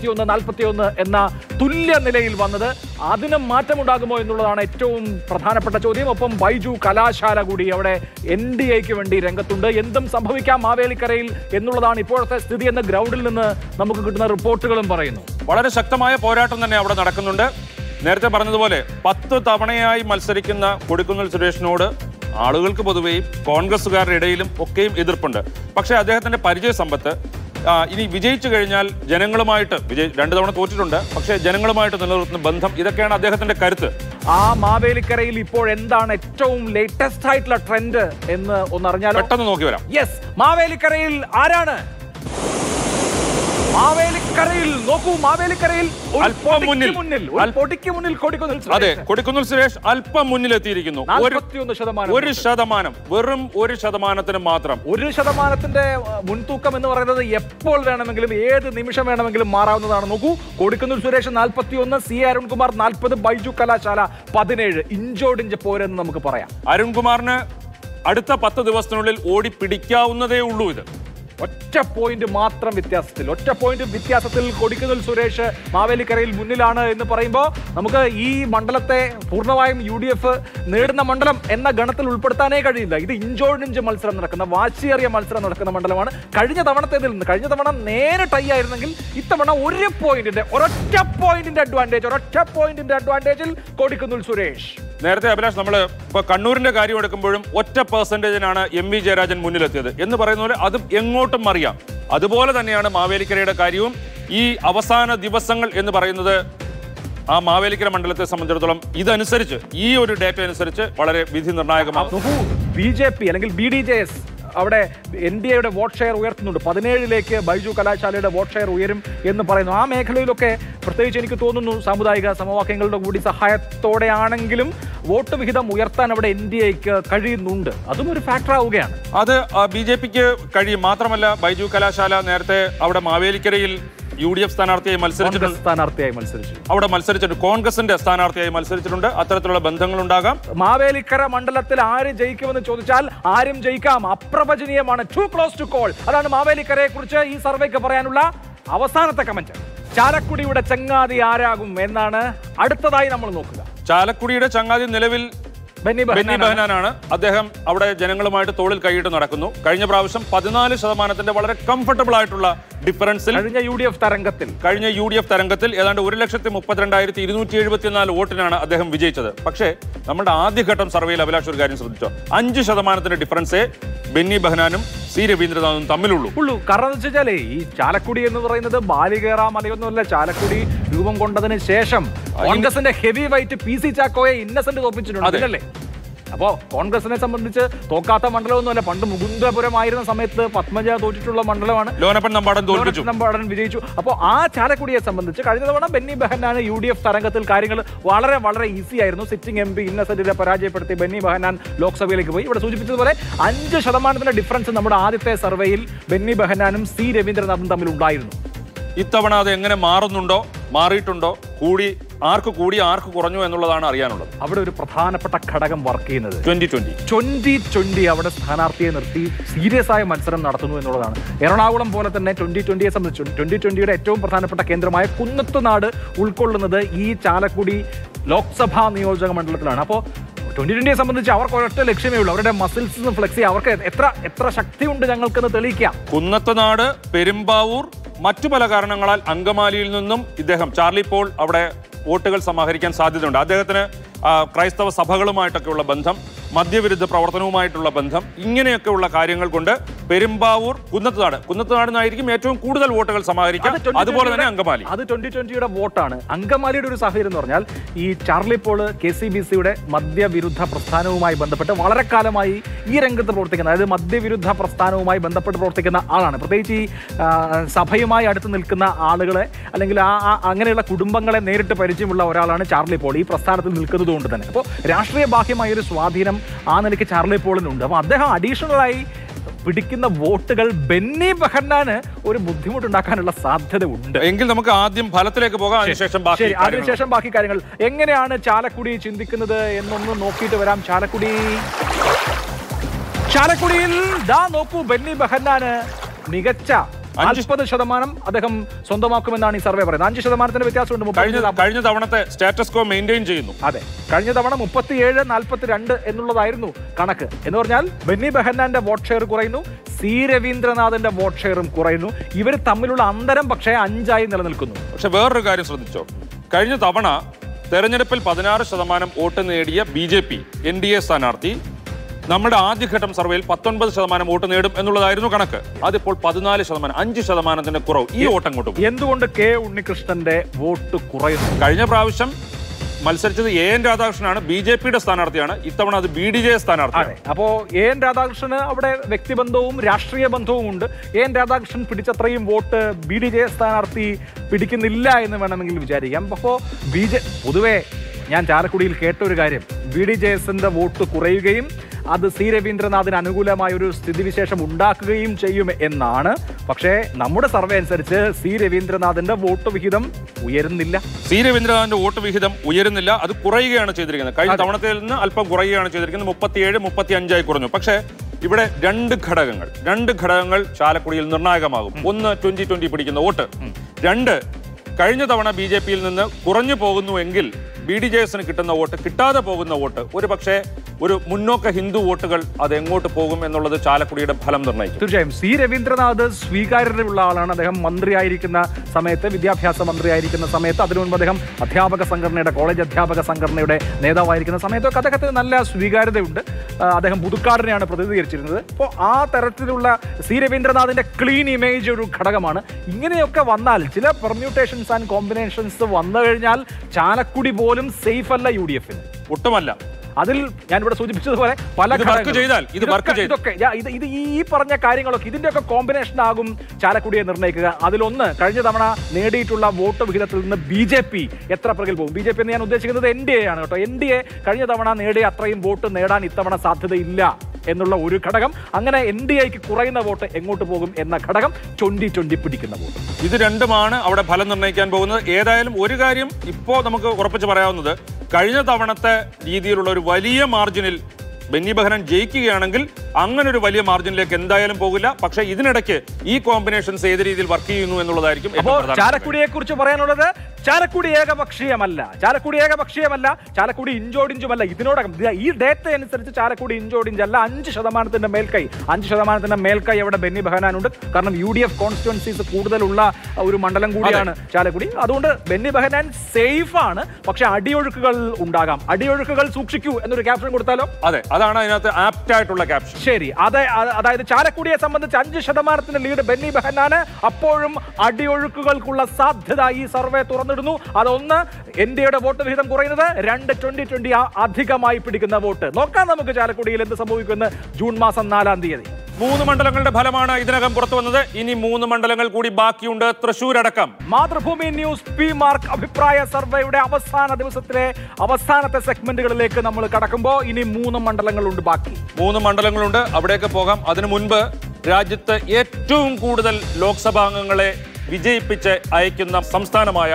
[SPEAKER 2] 41-41 എന്ന തുല്യ നിലയിൽ വന്നത്. അതിനും മാറ്റമുണ്ടാകുമോ എന്നുള്ളതാണ് ഏറ്റവും പ്രധാനപ്പെട്ട ചോദ്യം. ഒപ്പം ബൈജു കലാശാല കൂടി അവിടെ NDAക്ക് വേണ്ടി രംഗത്തുണ്ട്. എന്തും സംഭവിക്കാം മാവേലിക്കരയിൽ എന്നുള്ളതാണ് ഇപ്പോഴത്തെ സ്ഥിതി എന്ന് ഗ്രൗണ്ടിൽ നിന്ന് നമുക്ക് കിട്ടുന്ന റിപ്പോർട്ടുകളും പറയുന്നു.
[SPEAKER 1] വളരെ ശക്തമായ പോരാട്ടം തന്നെ അവിടെ നടക്കുന്നുണ്ട്. നേരത്തെ പറഞ്ഞതുപോലെ 10 തവണയായി മത്സരിക്കുന്ന കൊടിക്കുന്നിൽ സുരേഷിനോട് ആളുകൾക്ക് പൊതുവെയും കോൺഗ്രസുകാരുടെ ഇടയിലും ഒക്കെയും എതിർപ്പുണ്ട്. പക്ഷേ അദ്ദേഹത്തിന്റെ പരിചയ സമ്പത്ത് ഇനി വിജയിച്ചു കഴിഞ്ഞാൽ ജനങ്ങളുമായിട്ട് 2 തവണ തോറ്റിട്ടുണ്ട്, പക്ഷേ ജനങ്ങളുമായിട്ട് നിലനിർത്തുന്ന ബന്ധം, ഇതൊക്കെയാണ് അദ്ദേഹത്തിന്റെ കരുത്ത്.
[SPEAKER 2] ആ മാവേലിക്കരയിൽ ഇപ്പോൾ എന്താണ് ഏറ്റവും ലേറ്റസ്റ്റ് ആയിട്ടുള്ള ട്രെൻഡ് എന്ന് ഒന്നറിഞ്ഞാൽ
[SPEAKER 1] പെട്ടെന്ന് നോക്കി വരാം.
[SPEAKER 2] യെസ്, മാവേലിക്കരയിൽ ആരാണ്? മാവേലിക്കരയിൽ നോക്കൂ, മാവേലിക്കരയിൽ
[SPEAKER 1] അതെ, കൊടിക്കുന്നിൽ സുരേഷ് അല്പം മുന്നിലെത്തിയിരിക്കുന്നു. 1%, വെറും 1% മാത്രം.
[SPEAKER 2] 1%ന്റെ മുൻതൂക്കം എന്ന് പറയുന്നത് എപ്പോൾ വേണമെങ്കിലും ഏത് നിമിഷം വേണമെങ്കിലും മാറാവുന്നതാണ്. നോക്കൂ, കൊടിക്കുന്നിൽ സുരേഷ് 41, CA അരുൺകുമാർ 40, ബൈജു കലാശാല 17. ഇഞ്ചോടിഞ്ച് പോരെന്ന് നമുക്ക് പറയാം.
[SPEAKER 1] അരുൺകുമാറിന് അടുത്ത 10 ദിവസത്തിനുള്ളിൽ ഓടി പിടിക്കാവുന്നതേ ഉള്ളൂ. ഇത്
[SPEAKER 2] ഒറ്റ പോയിന്റ് മാത്രം വ്യത്യാസത്തിൽ, ഒറ്റ പോയിന്റ് വ്യത്യാസത്തിൽ കൊടിക്കുന്നിൽ സുരേഷ് മാവേലിക്കരയിൽ മുന്നിലാണ് എന്ന് പറയുമ്പോൾ നമുക്ക് ഈ മണ്ഡലത്തെ പൂർണ്ണമായും UDF നേടുന്ന മണ്ഡലം എന്ന ഗണത്തിൽ ഉൾപ്പെടുത്താനേ കഴിയില്ല. ഇത് ഇഞ്ചോടിഞ്ച് മത്സരം നടക്കുന്ന, വാശിയേറിയ മത്സരം നടക്കുന്ന മണ്ഡലമാണ്. കഴിഞ്ഞ തവണത്തേതിൽ നിന്ന്, കഴിഞ്ഞ തവണ നേരെ ടൈ ആയിരുന്നെങ്കിൽ ഇത്തവണ ഒരൊറ്റ പോയിന്റിന്റെ അഡ്വാൻറ്റേജിൽ കൊടിക്കുന്നിൽ സുരേഷ്.
[SPEAKER 1] നേരത്തെ അഭിലാഷ്, നമ്മൾ ഇപ്പോൾ കണ്ണൂരിന്റെ കാര്യം എടുക്കുമ്പോഴും ഒറ്റ പെർസെന്റേജിനാണ് MV ജയരാജൻ മുന്നിലെത്തിയത് എന്ന് പറയുന്ന പോലെ അതും എങ്ങോട്ടും അറിയാം. അതുപോലെ തന്നെയാണ് മാവേലിക്കരയുടെ കാര്യവും. ഈ അവസാന ദിവസങ്ങൾ എന്ന് പറയുന്നത് ആ മാവേലിക്കര മണ്ഡലത്തെ സംബന്ധിച്ചിടത്തോളം ഇതനുസരിച്ച്, ഈ ഒരു ഡേറ്റ അനുസരിച്ച് വളരെ വിധി നിർണായകമാണ്.
[SPEAKER 2] BJP അല്ലെങ്കിൽ BDJS അവിടെ NDAയുടെ വോട്ട് ഷെയർ ഉയർത്തുന്നുണ്ട്. 17ലേക്ക് ബൈജു കലാശാലയുടെ വോട്ട് ഷെയർ ഉയരും എന്ന് പറയുന്നു. ആ മേഖലയിലൊക്കെ പ്രത്യേകിച്ച് എനിക്ക് തോന്നുന്നു സാമുദായിക സമവാക്യങ്ങളുടെ കൂടി സഹായത്തോടെയാണെങ്കിലും വോട്ട് വിഹിതം ഉയർത്താൻ അവിടെ NDAക്ക് കഴിയുന്നുണ്ട്. അതും ഒരു ഫാക്ടർ ആവുകയാണ്.
[SPEAKER 1] അത് BJPക്ക് കഴിയും. മാത്രമല്ല ബൈജു കലാശാല നേരത്തെ അവിടെ മാവേലിക്കരയിൽ UDF സ്ഥാനാർത്ഥിയായി മത്സരിച്ചു. അവിടെ മത്സരിച്ചിട്ടുണ്ട്. കോൺഗ്രസിന്റെ സ്ഥാനാർത്ഥിയായി മത്സരിച്ചിട്ടുണ്ട്. അത്തരത്തിലുള്ള ബന്ധങ്ങളുണ്ടാകാം.
[SPEAKER 2] മാവേലിക്കര മണ്ഡലത്തിൽ ആര് ജയിക്കുമെന്ന് ചോദിച്ചാൽ ആരും ജയിക്കാം. അപ്രവചനീയമാണ്. Too close to call. അതാണ് മാവേലിക്കരയെ കുറിച്ച് ഈ സർവേക്ക് പറയാനുള്ള അവസാനത്തെ കമന്റ്. ചാലക്കുടിയുടെ ചങ്ങാതി ആരാകും എന്നാണ് അടുത്തതായി നമ്മൾ നോക്കുക.
[SPEAKER 1] ചാലക്കുടിയുടെ ചങ്ങാതി നിലവിൽ ബെന്നി ബെഹനാനാണ്. അദ്ദേഹം അവിടെ ജനങ്ങളുമായിട്ട് തോളിൽ കൈയിട്ട് നടക്കുന്നു. കഴിഞ്ഞ പ്രാവശ്യം 14% വളരെ കംഫർട്ടബിൾ ആയിട്ടുള്ള ഡിഫറൻസിൽ
[SPEAKER 2] കഴിഞ്ഞ UDF
[SPEAKER 1] തരംഗത്തിൽ ഏതാണ്ട് 1,32,274 വോട്ടിനാണ് അദ്ദേഹം വിജയിച്ചത്. പക്ഷേ നമ്മുടെ ആദ്യഘട്ടം സർവേയിൽ അഭിലാഷ് ഒരു കാര്യം ശ്രദ്ധിച്ചോ, 5% ഡിഫറൻസേ ബെന്നി ബെഹനാനും C രവീന്ദ്രനാഥും തമ്മിലുള്ളൂ.
[SPEAKER 2] കാരണം എന്ന് വെച്ചാലേ ഈ ചാലക്കുടി എന്ന് പറയുന്നത് ബാലികേറ മലയൊന്നുമല്ല. ചാലക്കുടി രൂപം കൊണ്ടതിന് ശേഷം കോൺഗ്രസിന്റെ ഹെവി വൈറ്റ് PC ചാക്കോയെ ഇന്നസെന്റ് തോപ്പിച്ചിട്ടുണ്ട്. അപ്പോൾ കോൺഗ്രസിനെ സംബന്ധിച്ച് തോക്കാത്ത മണ്ഡലമൊന്നുമല്ല. പണ്ട് മുകുന്ദപുരമായിരുന്ന സമയത്ത് പത്മജ തോറ്റിട്ടുള്ള മണ്ഡലമാണ്.
[SPEAKER 1] ലോനപ്പൻ നമ്പാടൻ
[SPEAKER 2] വിജയിച്ചു. അപ്പോൾ ആ ചാലക്കുടിയെ സംബന്ധിച്ച് കഴിഞ്ഞ തവണ ബെന്നി ബെഹനാൻ UDF തരംഗത്തിൽ കാര്യങ്ങൾ വളരെ വളരെ ഈസി ആയിരുന്നു. സിറ്റിംഗ് MP ഇന്നസെന്റിനെ പരാജയപ്പെടുത്തി ബെന്നി ബെഹനാൻ ലോക്സഭയിലേക്ക് പോയി. ഇവിടെ സൂചിപ്പിച്ചതുപോലെ 5% ഡിഫറൻസ് നമ്മുടെ ആദ്യത്തെ സർവേയിൽ ബെന്നി ബെഹനാനും C രവീന്ദ്രനാഥും തമ്മിൽ ഉണ്ടായിരുന്നു.
[SPEAKER 1] ഇത്തവണ അത് എങ്ങനെ മാറുന്നുണ്ടോ, മാറിയിട്ടുണ്ടോ, ആർക്ക് കൂടി ആർക്ക് കുറഞ്ഞു എന്നുള്ളതാണ് അറിയാനുള്ളത്.
[SPEAKER 2] അവിടെ ഒരു പ്രധാനപ്പെട്ട ഘടകം വർക്ക് ചെയ്യുന്നത്
[SPEAKER 1] 2020
[SPEAKER 2] അവിടെ സ്ഥാനാർത്ഥിയെ നിർത്തി സീരിയസ് ആയ മത്സരം നടത്തുന്നു എന്നുള്ളതാണ്. എറണാകുളം പോലെ തന്നെ 2020യെ സംബന്ധിച്ച് 2020യുടെ ഏറ്റവും പ്രധാനപ്പെട്ട കേന്ദ്രമായ കുന്നത്തുനാട് ഉൾക്കൊള്ളുന്നത് ഈ ചാലക്കുടി ലോക്സഭാ നിയോജക മണ്ഡലത്തിലാണ്. അപ്പോൾ 2020യെ സംബന്ധിച്ച് അവർക്ക് ഒരൊറ്റ ലക്ഷ്യമേ ഉള്ളൂ, അവരുടെ മസിൽസ് ഫ്ലെക്സ് ചെയ്യുക. അവർക്ക് എത്ര ശക്തിയുണ്ട് ഞങ്ങൾക്കെന്ന് തെളിയിക്കാം.
[SPEAKER 1] കുന്നത്തുനാട്, പെരുമ്പാവൂർ, മറ്റു പല കാരണങ്ങളാൽ അങ്കമാലിയിൽ നിന്നും ഇദ്ദേഹം ചാർലി പോൾ അവിടെ വോട്ടുകൾ സമാഹരിക്കാൻ സാധ്യതയുണ്ട്. അദ്ദേഹത്തിന് ക്രൈസ്തവ സഭകളുമായിട്ടൊക്കെയുള്ള ബന്ധം, മദ്യവിരുദ്ധ പ്രവർത്തനവുമായിട്ടുള്ള ബന്ധം, ഇങ്ങനെയൊക്കെയുള്ള കാര്യങ്ങൾ കൊണ്ട് പെരുമ്പാവൂർ, കുന്നത്തുനാടിനായിരിക്കും ഏറ്റവും കൂടുതൽ വോട്ടുകൾ സമാഹരിക്കാം. അതുപോലെ തന്നെ അങ്കമാലി.
[SPEAKER 2] അത് 2020യുടെ വോട്ടാണ്. അങ്കമാലിയുടെ ഒരു സാഹചര്യം എന്ന് പറഞ്ഞാൽ ഈ ചാർലി പോൾ KCBCയുടെ മദ്യവിരുദ്ധ പ്രസ്ഥാനവുമായി ബന്ധപ്പെട്ട് വളരെ കാലമായി ഈ രംഗത്ത് പ്രവർത്തിക്കുന്ന, അതായത് മദ്യവിരുദ്ധ പ്രസ്ഥാനവുമായി ബന്ധപ്പെട്ട് പ്രവർത്തിക്കുന്ന ആളാണ്. പ്രത്യേകിച്ച് ഈ സഭയുമായി അടുത്ത് നിൽക്കുന്ന ആളുകളെ അല്ലെങ്കിൽ അങ്ങനെയുള്ള കുടുംബങ്ങളെ നേരിട്ട് പരിചയമുള്ള ഒരാളാണ് ചാർലി പോൾ, ഈ പ്രസ്ഥാനത്തിൽ നിൽക്കുന്നത് കൊണ്ട് തന്നെ. അപ്പോൾ രാഷ്ട്രീയ ബാഹ്യമായ ഒരു സ്വാധീനം ആ നിലയ്ക്ക് ചാർലി പോളിനുണ്ട്. അപ്പോൾ അദ്ദേഹം അഡീഷണലായി പിടിക്കുന്ന വോട്ടുകൾ ബെന്നി ബെഹനാന് ഒരു ബുദ്ധിമുട്ടുണ്ടാക്കാനുള്ള സാധ്യത ഉണ്ട്.
[SPEAKER 1] എങ്കിൽ നമുക്ക് ആദ്യം ഫലത്തിലേക്ക് പോകാം,
[SPEAKER 2] അതിനുശേഷം ബാക്കി കാര്യങ്ങൾ. എങ്ങനെയാണ് ചാലക്കുടി ചിന്തിക്കുന്നത് എന്നൊന്ന് നോക്കിയിട്ട് വരാം. ചാലക്കുടിയിൽ നോക്കൂ, ബെന്നി ബെഹനാന് മികച്ച 50% അദ്ദേഹം സ്വന്തമാക്കുമെന്നാണ് ഈ സർവേ പറയുന്നത്. 5% വ്യത്യാസമുണ്ട്.
[SPEAKER 1] കഴിഞ്ഞ തവണത്തെ സ്റ്റാറ്റസ് കോ മെയിൻറ്റെയിൻ ചെയ്യുന്നു.
[SPEAKER 2] അതെ, കഴിഞ്ഞ തവണ 37-42 എന്നുള്ളതായിരുന്നു കണക്ക്. എന്ന് പറഞ്ഞാൽ ബെന്നി ബെഹനാന്റെ വോട്ട് ഷെയർ കുറയുന്നു, C രവീന്ദ്രനാഥിന്റെ വോട്ട് ഷെയറും കുറയുന്നു. ഇവർ തമ്മിലുള്ള അന്തരം പക്ഷേ 5 നിലനിൽക്കുന്നു.
[SPEAKER 1] പക്ഷെ വേറൊരു കാര്യം ശ്രദ്ധിച്ചോ, കഴിഞ്ഞ തവണ തെരഞ്ഞെടുപ്പിൽ 16% വോട്ട് നേടിയ BJP NDA സ്ഥാനാർത്ഥി നമ്മുടെ ആദ്യഘട്ടം സർവേയിൽ 19% വോട്ട് നേടും എന്നുള്ളതായിരുന്നു കണക്ക്. അതിപ്പോൾ 14%, 5% കുറവ്. ഈ വോട്ട് അങ്ങോട്ടും
[SPEAKER 2] എന്തുകൊണ്ട് K ഉണ്ണികൃഷ്ണന്റെ വോട്ട് കുറയുന്നു?
[SPEAKER 1] കഴിഞ്ഞ പ്രാവശ്യം മത്സരിച്ചത് AN രാധാകൃഷ്ണനാണ്, BJPയുടെ സ്ഥാനാർത്ഥിയാണ്. ഇത്തവണ അത് BDJ സ്ഥാനാർത്ഥിയാണ്.
[SPEAKER 2] അപ്പോൾ AN രാധാകൃഷ്ണന് അവിടെ വ്യക്തിബന്ധവും രാഷ്ട്രീയ ബന്ധവും ഉണ്ട്. AN രാധാകൃഷ്ണൻ പിടിച്ചത്രയും വോട്ട് BDJ സ്ഥാനാർത്ഥി പിടിക്കുന്നില്ല എന്ന് വേണമെങ്കിൽ വിചാരിക്കാം. അപ്പോൾ പൊതുവെ ഞാൻ ചാലക്കുടിയിൽ കേട്ട ഒരു കാര്യം, BDJSന്റെ വോട്ട് കുറയുകയും അത് C രവീന്ദ്രനാഥിന് അനുകൂലമായ ഒരു സ്ഥിതിവിശേഷം ഉണ്ടാക്കുകയും ചെയ്യും എന്നാണ്. പക്ഷേ നമ്മുടെ സർവേ അനുസരിച്ച് C രവീന്ദ്രനാഥിന്റെ വോട്ട് വിഹിതം ഉയരുന്നില്ല.
[SPEAKER 1] സി രവീന്ദ്രനാഥിന്റെ വോട്ട് വിഹിതം ഉയരുന്നില്ല, അത് കുറയുകയാണ് ചെയ്തിരിക്കുന്നത്. കഴിഞ്ഞ തവണത്തിൽ നിന്ന് അല്പം കുറയുകയാണ് ചെയ്തിരിക്കുന്നത്. 37, 35 കുറഞ്ഞു. പക്ഷേ ഇവിടെ രണ്ട് ഘടകങ്ങൾ ചാലക്കുടിയിൽ നിർണായകമാകും. ഒന്ന് 2020 പിടിക്കുന്ന വോട്ട്, രണ്ട് കഴിഞ്ഞ തവണ BJP-യിൽ നിന്ന് കുറഞ്ഞു പോകുന്നുവെങ്കിൽ BDJS-ന് കിട്ടുന്ന വോട്ട്, കിട്ടാതെ പോകുന്ന വോട്ട്, ഒരു പക്ഷേ ഒരു മുന്നോക്ക ഹിന്ദു വോട്ടുകൾ അത് എങ്ങോട്ട് പോകും എന്നുള്ളത് ചാലക്കുടിയുടെ ഫലം നിർണ്ണയിക്കും.
[SPEAKER 2] തീർച്ചയായും സി രവീന്ദ്രനാഥ് സ്വീകാര്യതയുള്ള ആളാണ്. അദ്ദേഹം മന്ത്രിയായിരിക്കുന്ന സമയത്ത്, വിദ്യാഭ്യാസ മന്ത്രിയായിരിക്കുന്ന സമയത്ത്, അതിനു മുൻപ് അദ്ദേഹം കോളേജ് അധ്യാപക സംഘടനയുടെ നേതാവായിരിക്കുന്ന സമയത്തൊക്കെ അദ്ദേഹത്തിന് നല്ല സ്വീകാര്യതയുണ്ട്. അദ്ദേഹം പുതുക്കാടിനെയാണ് പ്രതിനിധീകരിച്ചിരുന്നത്. അപ്പോൾ ആ തരത്തിലുള്ള സി രവീന്ദ്രനാഥിന്റെ ക്ലീൻ ഇമേജ് ഒരു ഘടകമാണ്. ഇങ്ങനെയൊക്കെ വന്നാൽ, ചില പെർമ്യൂട്ടേഷൻസ് ആൻഡ് കോമ്പിനേഷൻസ് വന്നു കഴിഞ്ഞാൽ ചാലക്കുടി പോലും സേഫ് അല്ല UDF-ന്,
[SPEAKER 1] ഒട്ടുമല്ല.
[SPEAKER 2] അതിൽ ഞാനിവിടെ സൂചിപ്പിച്ചതുപോലെ പല ഇതൊക്കെ ഈ പറഞ്ഞ കാര്യങ്ങളൊക്കെ ഇതിന്റെയൊക്കെ കോമ്പിനേഷൻ ആകും ചാലക്കുടിയെ നിർണ്ണയിക്കുക. അതിലൊന്ന്, കഴിഞ്ഞ തവണ നേടിയിട്ടുള്ള വോട്ട് വിഹിതത്തിൽ നിന്ന് BJP എത്ര പിറകിൽ പോകും. BJP എന്ന് ഞാൻ ഉദ്ദേശിക്കുന്നത് NDA ആണ് കേട്ടോ. NDA കഴിഞ്ഞ തവണ നേടിയ അത്രയും വോട്ട് നേടാൻ ഇത്തവണ സാധ്യതയില്ല എന്നുള്ള ഒരു ഘടകം. അങ്ങനെ NDAക്ക് കുറയുന്ന വോട്ട് എങ്ങോട്ട് പോകും എന്ന ഘടകം, 2020 പിടിക്കുന്ന വോട്ട്.
[SPEAKER 1] ഇത് രണ്ടുമാണ് അവിടെ ഫലം നിർണ്ണയിക്കാൻ പോകുന്നത്. ഏതായാലും ഒരു കാര്യം ഇപ്പോൾ നമുക്ക് ഉറപ്പിച്ച് പറയാവുന്നത്, കഴിഞ്ഞ തവണത്തെ രീതിയിലുള്ള ഒരു വലിയ മാർജിനിൽ ബെന്നി ബെഹനാൻ ജയിക്കുകയാണെങ്കിൽ അങ്ങനെ ഒരു വലിയ മാർജിനിലേക്ക് എന്തായാലും പോകില്ല. പക്ഷേ ഇതിനിടയ്ക്ക് ഈ കോമ്പിനേഷൻസ് ഏത് രീതിയിൽ വർക്ക് ചെയ്യുന്നു എന്നുള്ളതായിരിക്കും.
[SPEAKER 2] ചാലക്കുടിയെ കുറിച്ച് പറയാനുള്ളത്, ചാലക്കുടി ഏകപക്ഷീയമല്ല, ചാലക്കുടി ഇഞ്ചോടിഞ്ചുമല്ല. ഇതിനോടകം ഈ ഡേറ്റ അനുസരിച്ച് ചാലക്കുടി ഇഞ്ചോടിഞ്ചല്ല. 5% മേൽക്കൈ അവിടെ ബെന്നി ബെഹനാനുണ്ട്. കാരണം UDF കോൺസ്റ്റിറ്റ്യുവൻസീസ് കൂടുതലുള്ള ഒരു മണ്ഡലം കൂടിയാണ് ചാലക്കുടി. അതുകൊണ്ട് ബെന്നി ബെഹനാൻ സേഫ് ആണ്. പക്ഷെ അടിയൊഴുക്കുകൾ ഉണ്ടാകാം. അടിയൊഴുക്കുകൾ സൂക്ഷിക്കൂ എന്നൊരു ക്യാപ്ഷൻ കൊടുത്താലോ?
[SPEAKER 1] അതെ, അതാണ് അതിനകത്ത് ആപ്റ്റ് ആയിട്ടുള്ള ക്യാപ്ഷൻ.
[SPEAKER 2] ശരി, അതായത് ചാലക്കുടിയെ സംബന്ധിച്ച് 5% ലീഡ് ബെന്നി ബെഹനാന്. അപ്പോഴും അടിയൊഴുക്കുകൾക്കുള്ള സാധ്യത ഈ സർവേ തുറന്നിടുന്നു. അതൊന്ന്, NDAയുടെ വോട്ട് വിഹിതം കുറയുന്നത്, 2020 അധികമായി പിടിക്കുന്ന വോട്ട്. നോക്കാം നമുക്ക് ചാലക്കുടിയിൽ എന്ത് സംഭവിക്കുമെന്ന് ജൂൺ മാസം 4-ാം തീയതി.
[SPEAKER 1] 3 മണ്ഡലങ്ങളുടെ ഫലമാണ് ഇതിനകം പുറത്തു വന്നത്. ഇനി 3 മണ്ഡലങ്ങൾ കൂടി ബാക്കിയുണ്ട്, തൃശൂർ അടക്കം.
[SPEAKER 2] മാതൃഭൂമി ന്യൂസ് PMark അഭിപ്രായ സർവേയുടെ അവസാന ദിവസത്തിലെ അവസാനത്തെ സെഗ്മെന്റുകളിലേക്ക് നമ്മൾ കടക്കുമ്പോൾ ഇനി 3 മണ്ഡലങ്ങളുണ്ട് ബാക്കി.
[SPEAKER 1] 3 മണ്ഡലങ്ങളുണ്ട്, അവിടേക്ക് പോകാം. അതിനു മുൻപ് രാജ്യത്ത് ഏറ്റവും കൂടുതൽ ലോക്സഭാംഗങ്ങളെ വിജയിപ്പിച്ച് അയക്കുന്ന സംസ്ഥാനമായ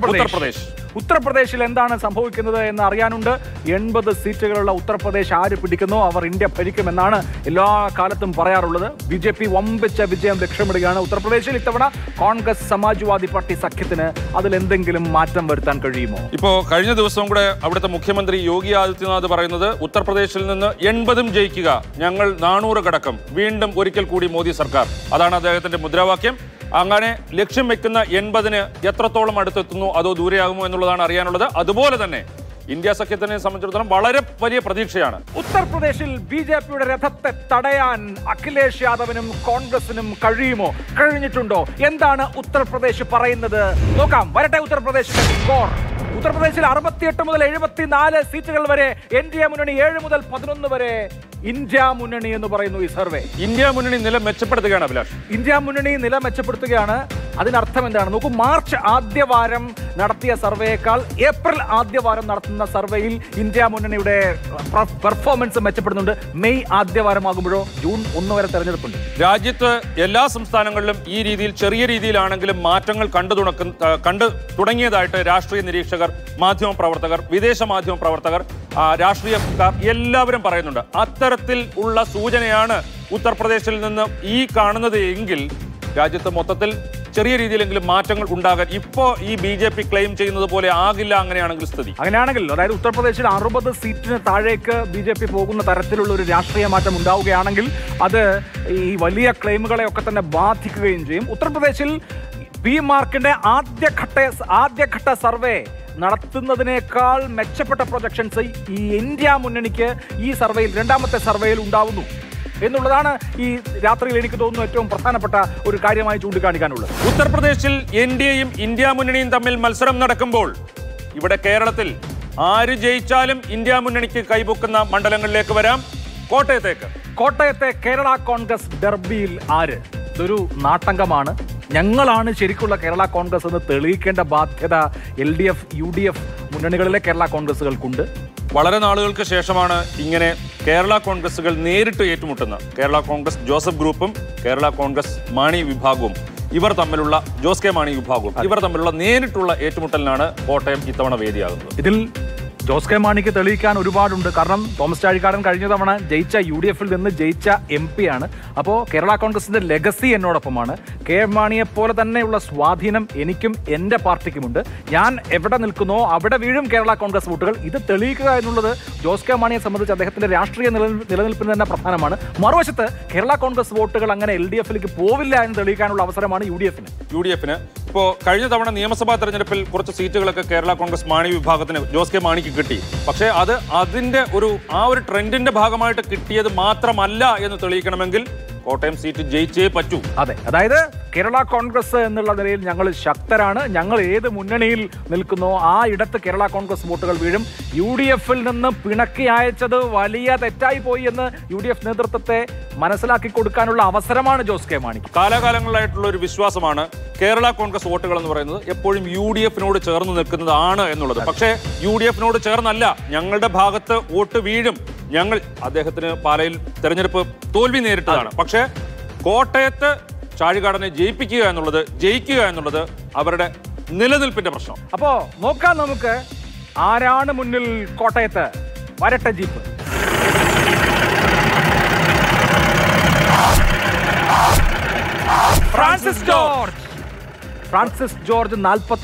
[SPEAKER 1] ഉത്തർപ്രദേശിൽ
[SPEAKER 2] എന്താണ് സംഭവിക്കുന്നത് എന്ന് അറിയാനുണ്ട്. 80 സീറ്റുകളുള്ള ഉത്തർപ്രദേശ് ആര് പിടിക്കുന്നോ അവർ ഇന്ത്യ ഭരിക്കുമെന്നാണ് എല്ലാ കാലത്തും പറയാറുള്ളത്. BJP വമ്പിച്ച വിജയം ലക്ഷ്യമിടുകയാണ് ഉത്തർപ്രദേശിൽ. ഇത്തവണ കോൺഗ്രസ് സമാജ്വാദി പാർട്ടി സഖ്യത്തിന് അതിലെന്തെങ്കിലും മാറ്റം വരുത്താൻ കഴിയുമോ?
[SPEAKER 1] ഇപ്പോൾ കഴിഞ്ഞ ദിവസവും കൂടെ അവിടുത്തെ മുഖ്യമന്ത്രി യോഗി ആദിത്യനാഥ് പറയുന്നത്, ഉത്തർപ്രദേശിൽ നിന്ന് 80 ജയിക്കുക, ഞങ്ങൾ 400 കടക്കും, വീണ്ടും ഒരിക്കൽ കൂടി മോദി സർക്കാർ. അതാണ് അദ്ദേഹത്തിന്റെ മുദ്രാവാക്യം. അങ്ങനെ ലക്ഷ്യം വെക്കുന്ന 80-ന് എത്രത്തോളം അടുത്തെത്തുന്നു, അതോ ദൂരെയാകുമോ എന്നുള്ളതാണ് അറിയാനുള്ളത്. അതുപോലെ തന്നെ ഇന്ത്യ സഖ്യത്തിനെ സംബന്ധിച്ചിടത്തോളം വളരെ വലിയ പ്രതീക്ഷയാണ്.
[SPEAKER 2] ഉത്തർപ്രദേശിൽ BJPയുടെ രഥത്തെ തടയാൻ അഖിലേഷ് യാദവിനും കോൺഗ്രസിനും കഴിയുമോ? കഴിഞ്ഞിട്ടുണ്ടോ? എന്താണ് ഉത്തർപ്രദേശ് പറയുന്നത്? നോക്കാം, വരട്ടെ ഉത്തർപ്രദേശിന്റെ സ്കോർ. ഉത്തർപ്രദേശിൽ 68 മുതൽ 74 സീറ്റുകൾ വരെ NDA മുന്നണി, 7 മുതൽ 11 വരെ ഇന്ത്യ മുന്നണി എന്ന് പറയുന്നു ഈ സർവേ.
[SPEAKER 1] ഇന്ത്യ മുന്നണി നില മെച്ചപ്പെടുത്തുകയാണ് അഭിലാഷ്.
[SPEAKER 2] ഇന്ത്യ മുന്നണി നില മെച്ചപ്പെടുത്തുകയാണ്. അതിനർത്ഥം എന്താണ്? നോക്കൂ, മാർച്ച് ആദ്യവാരം നടത്തിയ സർവേയേക്കാൾ ഏപ്രിൽ ആദ്യവാരം നടത്തുന്ന സർവേയിൽ ഇന്ത്യ മുന്നണിയുടെ പെർഫോമൻസ് മെച്ചപ്പെടുന്നുണ്ട്. മെയ് ആദ്യവാരമാകുമ്പോഴോ ജൂൺ 1 വരെ തെരഞ്ഞെടുപ്പുണ്ട്.
[SPEAKER 1] രാജ്യത്ത് എല്ലാ സംസ്ഥാനങ്ങളിലും ഈ രീതിയിൽ ചെറിയ രീതിയിലാണെങ്കിലും മാറ്റങ്ങൾ കണ്ടു തുടങ്ങിയതായിട്ട് രാഷ്ട്രീയ നിരീക്ഷകർ, മാധ്യമപ്രവർത്തകർ, വിദേശ മാധ്യമപ്രവർത്തകർ, രാഷ്ട്രീയക്കാർ എല്ലാവരും പറയുന്നുണ്ട്. അത്തരത്തിൽ ഉള്ള സൂചനയാണ് ഉത്തർപ്രദേശിൽ നിന്ന് ഈ കാണുന്നത് എങ്കിൽ രാജ്യത്ത് മൊത്തത്തിൽ ചെറിയ രീതിയിലെങ്കിലും മാറ്റങ്ങൾ ഉണ്ടാകാൻ ഇപ്പോൾ ഈ BJP ക്ലെയിം ചെയ്യുന്നത് പോലെ ആകില്ല. അങ്ങനെയാണെങ്കിൽ സ്ഥിതി
[SPEAKER 2] അങ്ങനെയാണെങ്കിൽ, അതായത് ഉത്തർപ്രദേശിൽ 60 സീറ്റിന് താഴേക്ക് BJP പോകുന്ന തരത്തിലുള്ള ഒരു രാഷ്ട്രീയ മാറ്റം ഉണ്ടാവുകയാണെങ്കിൽ അത് ഈ വലിയ ക്ലെയിമുകളെയൊക്കെ തന്നെ ബാധിക്കുകയും ചെയ്യും. ഉത്തർപ്രദേശിൽ PMarkന്റെ ആദ്യഘട്ട സർവേ നടത്തുന്നതിനേക്കാൾ മെച്ചപ്പെട്ട പ്രൊജക്ഷൻസ് ഈ ഇന്ത്യ മുന്നണിക്ക് ഈ സർവേയിൽ, രണ്ടാമത്തെ സർവേയിൽ ഉണ്ടാവുന്നു എന്നുള്ളതാണ് ഈ രാത്രിയിൽ എനിക്ക് തോന്നുന്നു ഏറ്റവും പ്രധാനപ്പെട്ട ഒരു കാര്യമായി ചൂണ്ടിക്കാണിക്കാനുള്ളത്.
[SPEAKER 1] ഉത്തർപ്രദേശിൽ NDAയും ഇന്ത്യ മുന്നണിയും തമ്മിൽ മത്സരം നടക്കുമ്പോൾ ഇവിടെ കേരളത്തിൽ ആര് ജയിച്ചാലും ഇന്ത്യ മുന്നണിക്ക് കൈപൊക്കുന്ന മണ്ഡലങ്ങളിലേക്ക് വരാം.
[SPEAKER 2] കോട്ടയത്തെ കേരള കോൺഗ്രസ് ഡെർബിയിൽ ആര്? ഇതൊരു നാട്ടങ്കമാണ്. ഞങ്ങളാണ് ശരിക്കുള്ള കേരള കോൺഗ്രസ് എന്ന് തെളിയിക്കേണ്ട ബാധ്യത LDF, UDF മുന്നണികളിലെ കേരള കോൺഗ്രസുകൾക്കുണ്ട്.
[SPEAKER 1] വളരെ നാളുകൾക്ക് ശേഷമാണ് ഇങ്ങനെ കേരള കോൺഗ്രസുകൾ നേരിട്ട് ഏറ്റുമുട്ടുന്നത്. കേരള കോൺഗ്രസ് ജോസഫ് ഗ്രൂപ്പും കേരള കോൺഗ്രസ് മാണി വിഭാഗവും ഇവർ തമ്മിലുള്ള ജോസ് കെ മാണി വിഭാഗവും ഇവർ തമ്മിലുള്ള നേരിട്ടുള്ള ഏറ്റുമുട്ടലിനാണ് കോട്ടയം ഇത്തവണ വേദിയാകുന്നത്.
[SPEAKER 2] ഇതിൽ ജോസ് കെ മാണിക്ക് തെളിയിക്കാൻ ഒരുപാടുണ്ട്. കാരണം തോമസ് ചാഴിക്കാടൻ കഴിഞ്ഞ തവണ ജയിച്ച UDF-ൽ നിന്ന് ജയിച്ച MP ആണ്. അപ്പോൾ കേരള കോൺഗ്രസിന്റെ ലെഗസി എന്നോടൊപ്പമാണ്. കെ മാണിയെ പോലെ തന്നെയുള്ള സ്വാധീനം എനിക്കും എൻ്റെ പാർട്ടിക്കുമുണ്ട്. ഞാൻ എവിടെ നിൽക്കുന്നോ അവിടെ വീഴും കേരള കോൺഗ്രസ് വോട്ടുകൾ. ഇത് തെളിയിക്കുക എന്നുള്ളത് ജോസ് കെ മാണിയെ സംബന്ധിച്ച് അദ്ദേഹത്തിന്റെ രാഷ്ട്രീയ നിലനിൽപ്പിന് തന്നെ പ്രധാനമാണ്. മറുവശത്ത് കേരള കോൺഗ്രസ് വോട്ടുകൾ അങ്ങനെ LDF-ലേക്ക് പോവില്ല എന്ന് തെളിയിക്കാനുള്ള അവസരമാണ് UDF-ന്.
[SPEAKER 1] ഇപ്പോൾ കഴിഞ്ഞ തവണ നിയമസഭാ തെരഞ്ഞെടുപ്പിൽ കുറച്ച് സീറ്റുകളൊക്കെ കേരള കോൺഗ്രസ് മാണി വിഭാഗത്തിന് ജോസ് കെ മാണിക്ക് കിട്ടി. പക്ഷേ അതിന്റെ ആ ഒരു ട്രെൻഡിന്റെ ഭാഗമായിട്ട് കിട്ടിയത് മാത്രമല്ല എന്ന് തെളിയിക്കണമെങ്കിൽ കോട്ടയം സീറ്റ് ജയിച്ചേ പറ്റൂ.
[SPEAKER 2] അതെ, അതായത് കേരള കോൺഗ്രസ് എന്നുള്ള നിലയിൽ ഞങ്ങൾ ശക്തരാണ്. ഞങ്ങൾ ഏത് മുന്നണിയിൽ നിൽക്കുന്നോ ആ ഇടത്ത് കേരള കോൺഗ്രസ് വോട്ടുകൾ വീഴും. UDF-ൽ നിന്ന് പിണക്കി അയച്ചത് വലിയ തെറ്റായി പോയി എന്ന് UDF നേതൃത്വത്തെ മനസ്സിലാക്കി കൊടുക്കാനുള്ള അവസരമാണ് ജോസ് കെ മാണി.
[SPEAKER 1] കാലാകാലങ്ങളായിട്ടുള്ള ഒരു വിശ്വാസമാണ് കേരള കോൺഗ്രസ് വോട്ടുകൾ എന്ന് പറയുന്നത് എപ്പോഴും UDF-നോട് ചേർന്ന് നിൽക്കുന്നതാണ് എന്നുള്ളത്. പക്ഷേ UDF-നോട് ചേർന്നല്ല, ഞങ്ങളുടെ ഭാഗത്ത് വോട്ട് വീഴും. ഞങ്ങൾ അദ്ദേഹത്തിന് പാലയിൽ തെരഞ്ഞെടുപ്പ് തോൽവി നേരിട്ടതാണ്. പക്ഷേ കോട്ടയത്ത് ചാഴികാടനെ ജയിക്കുക എന്നുള്ളത് അവരുടെ നിലനിൽപ്പിന്റെ പ്രശ്നം.
[SPEAKER 2] അപ്പോ നോക്കാം നമുക്ക് ആരാണ് മുന്നിൽ കോട്ടയത്ത്. വരട്ടെ ജീപ്പ്. ഫ്രാൻസിസ് ജോർജ്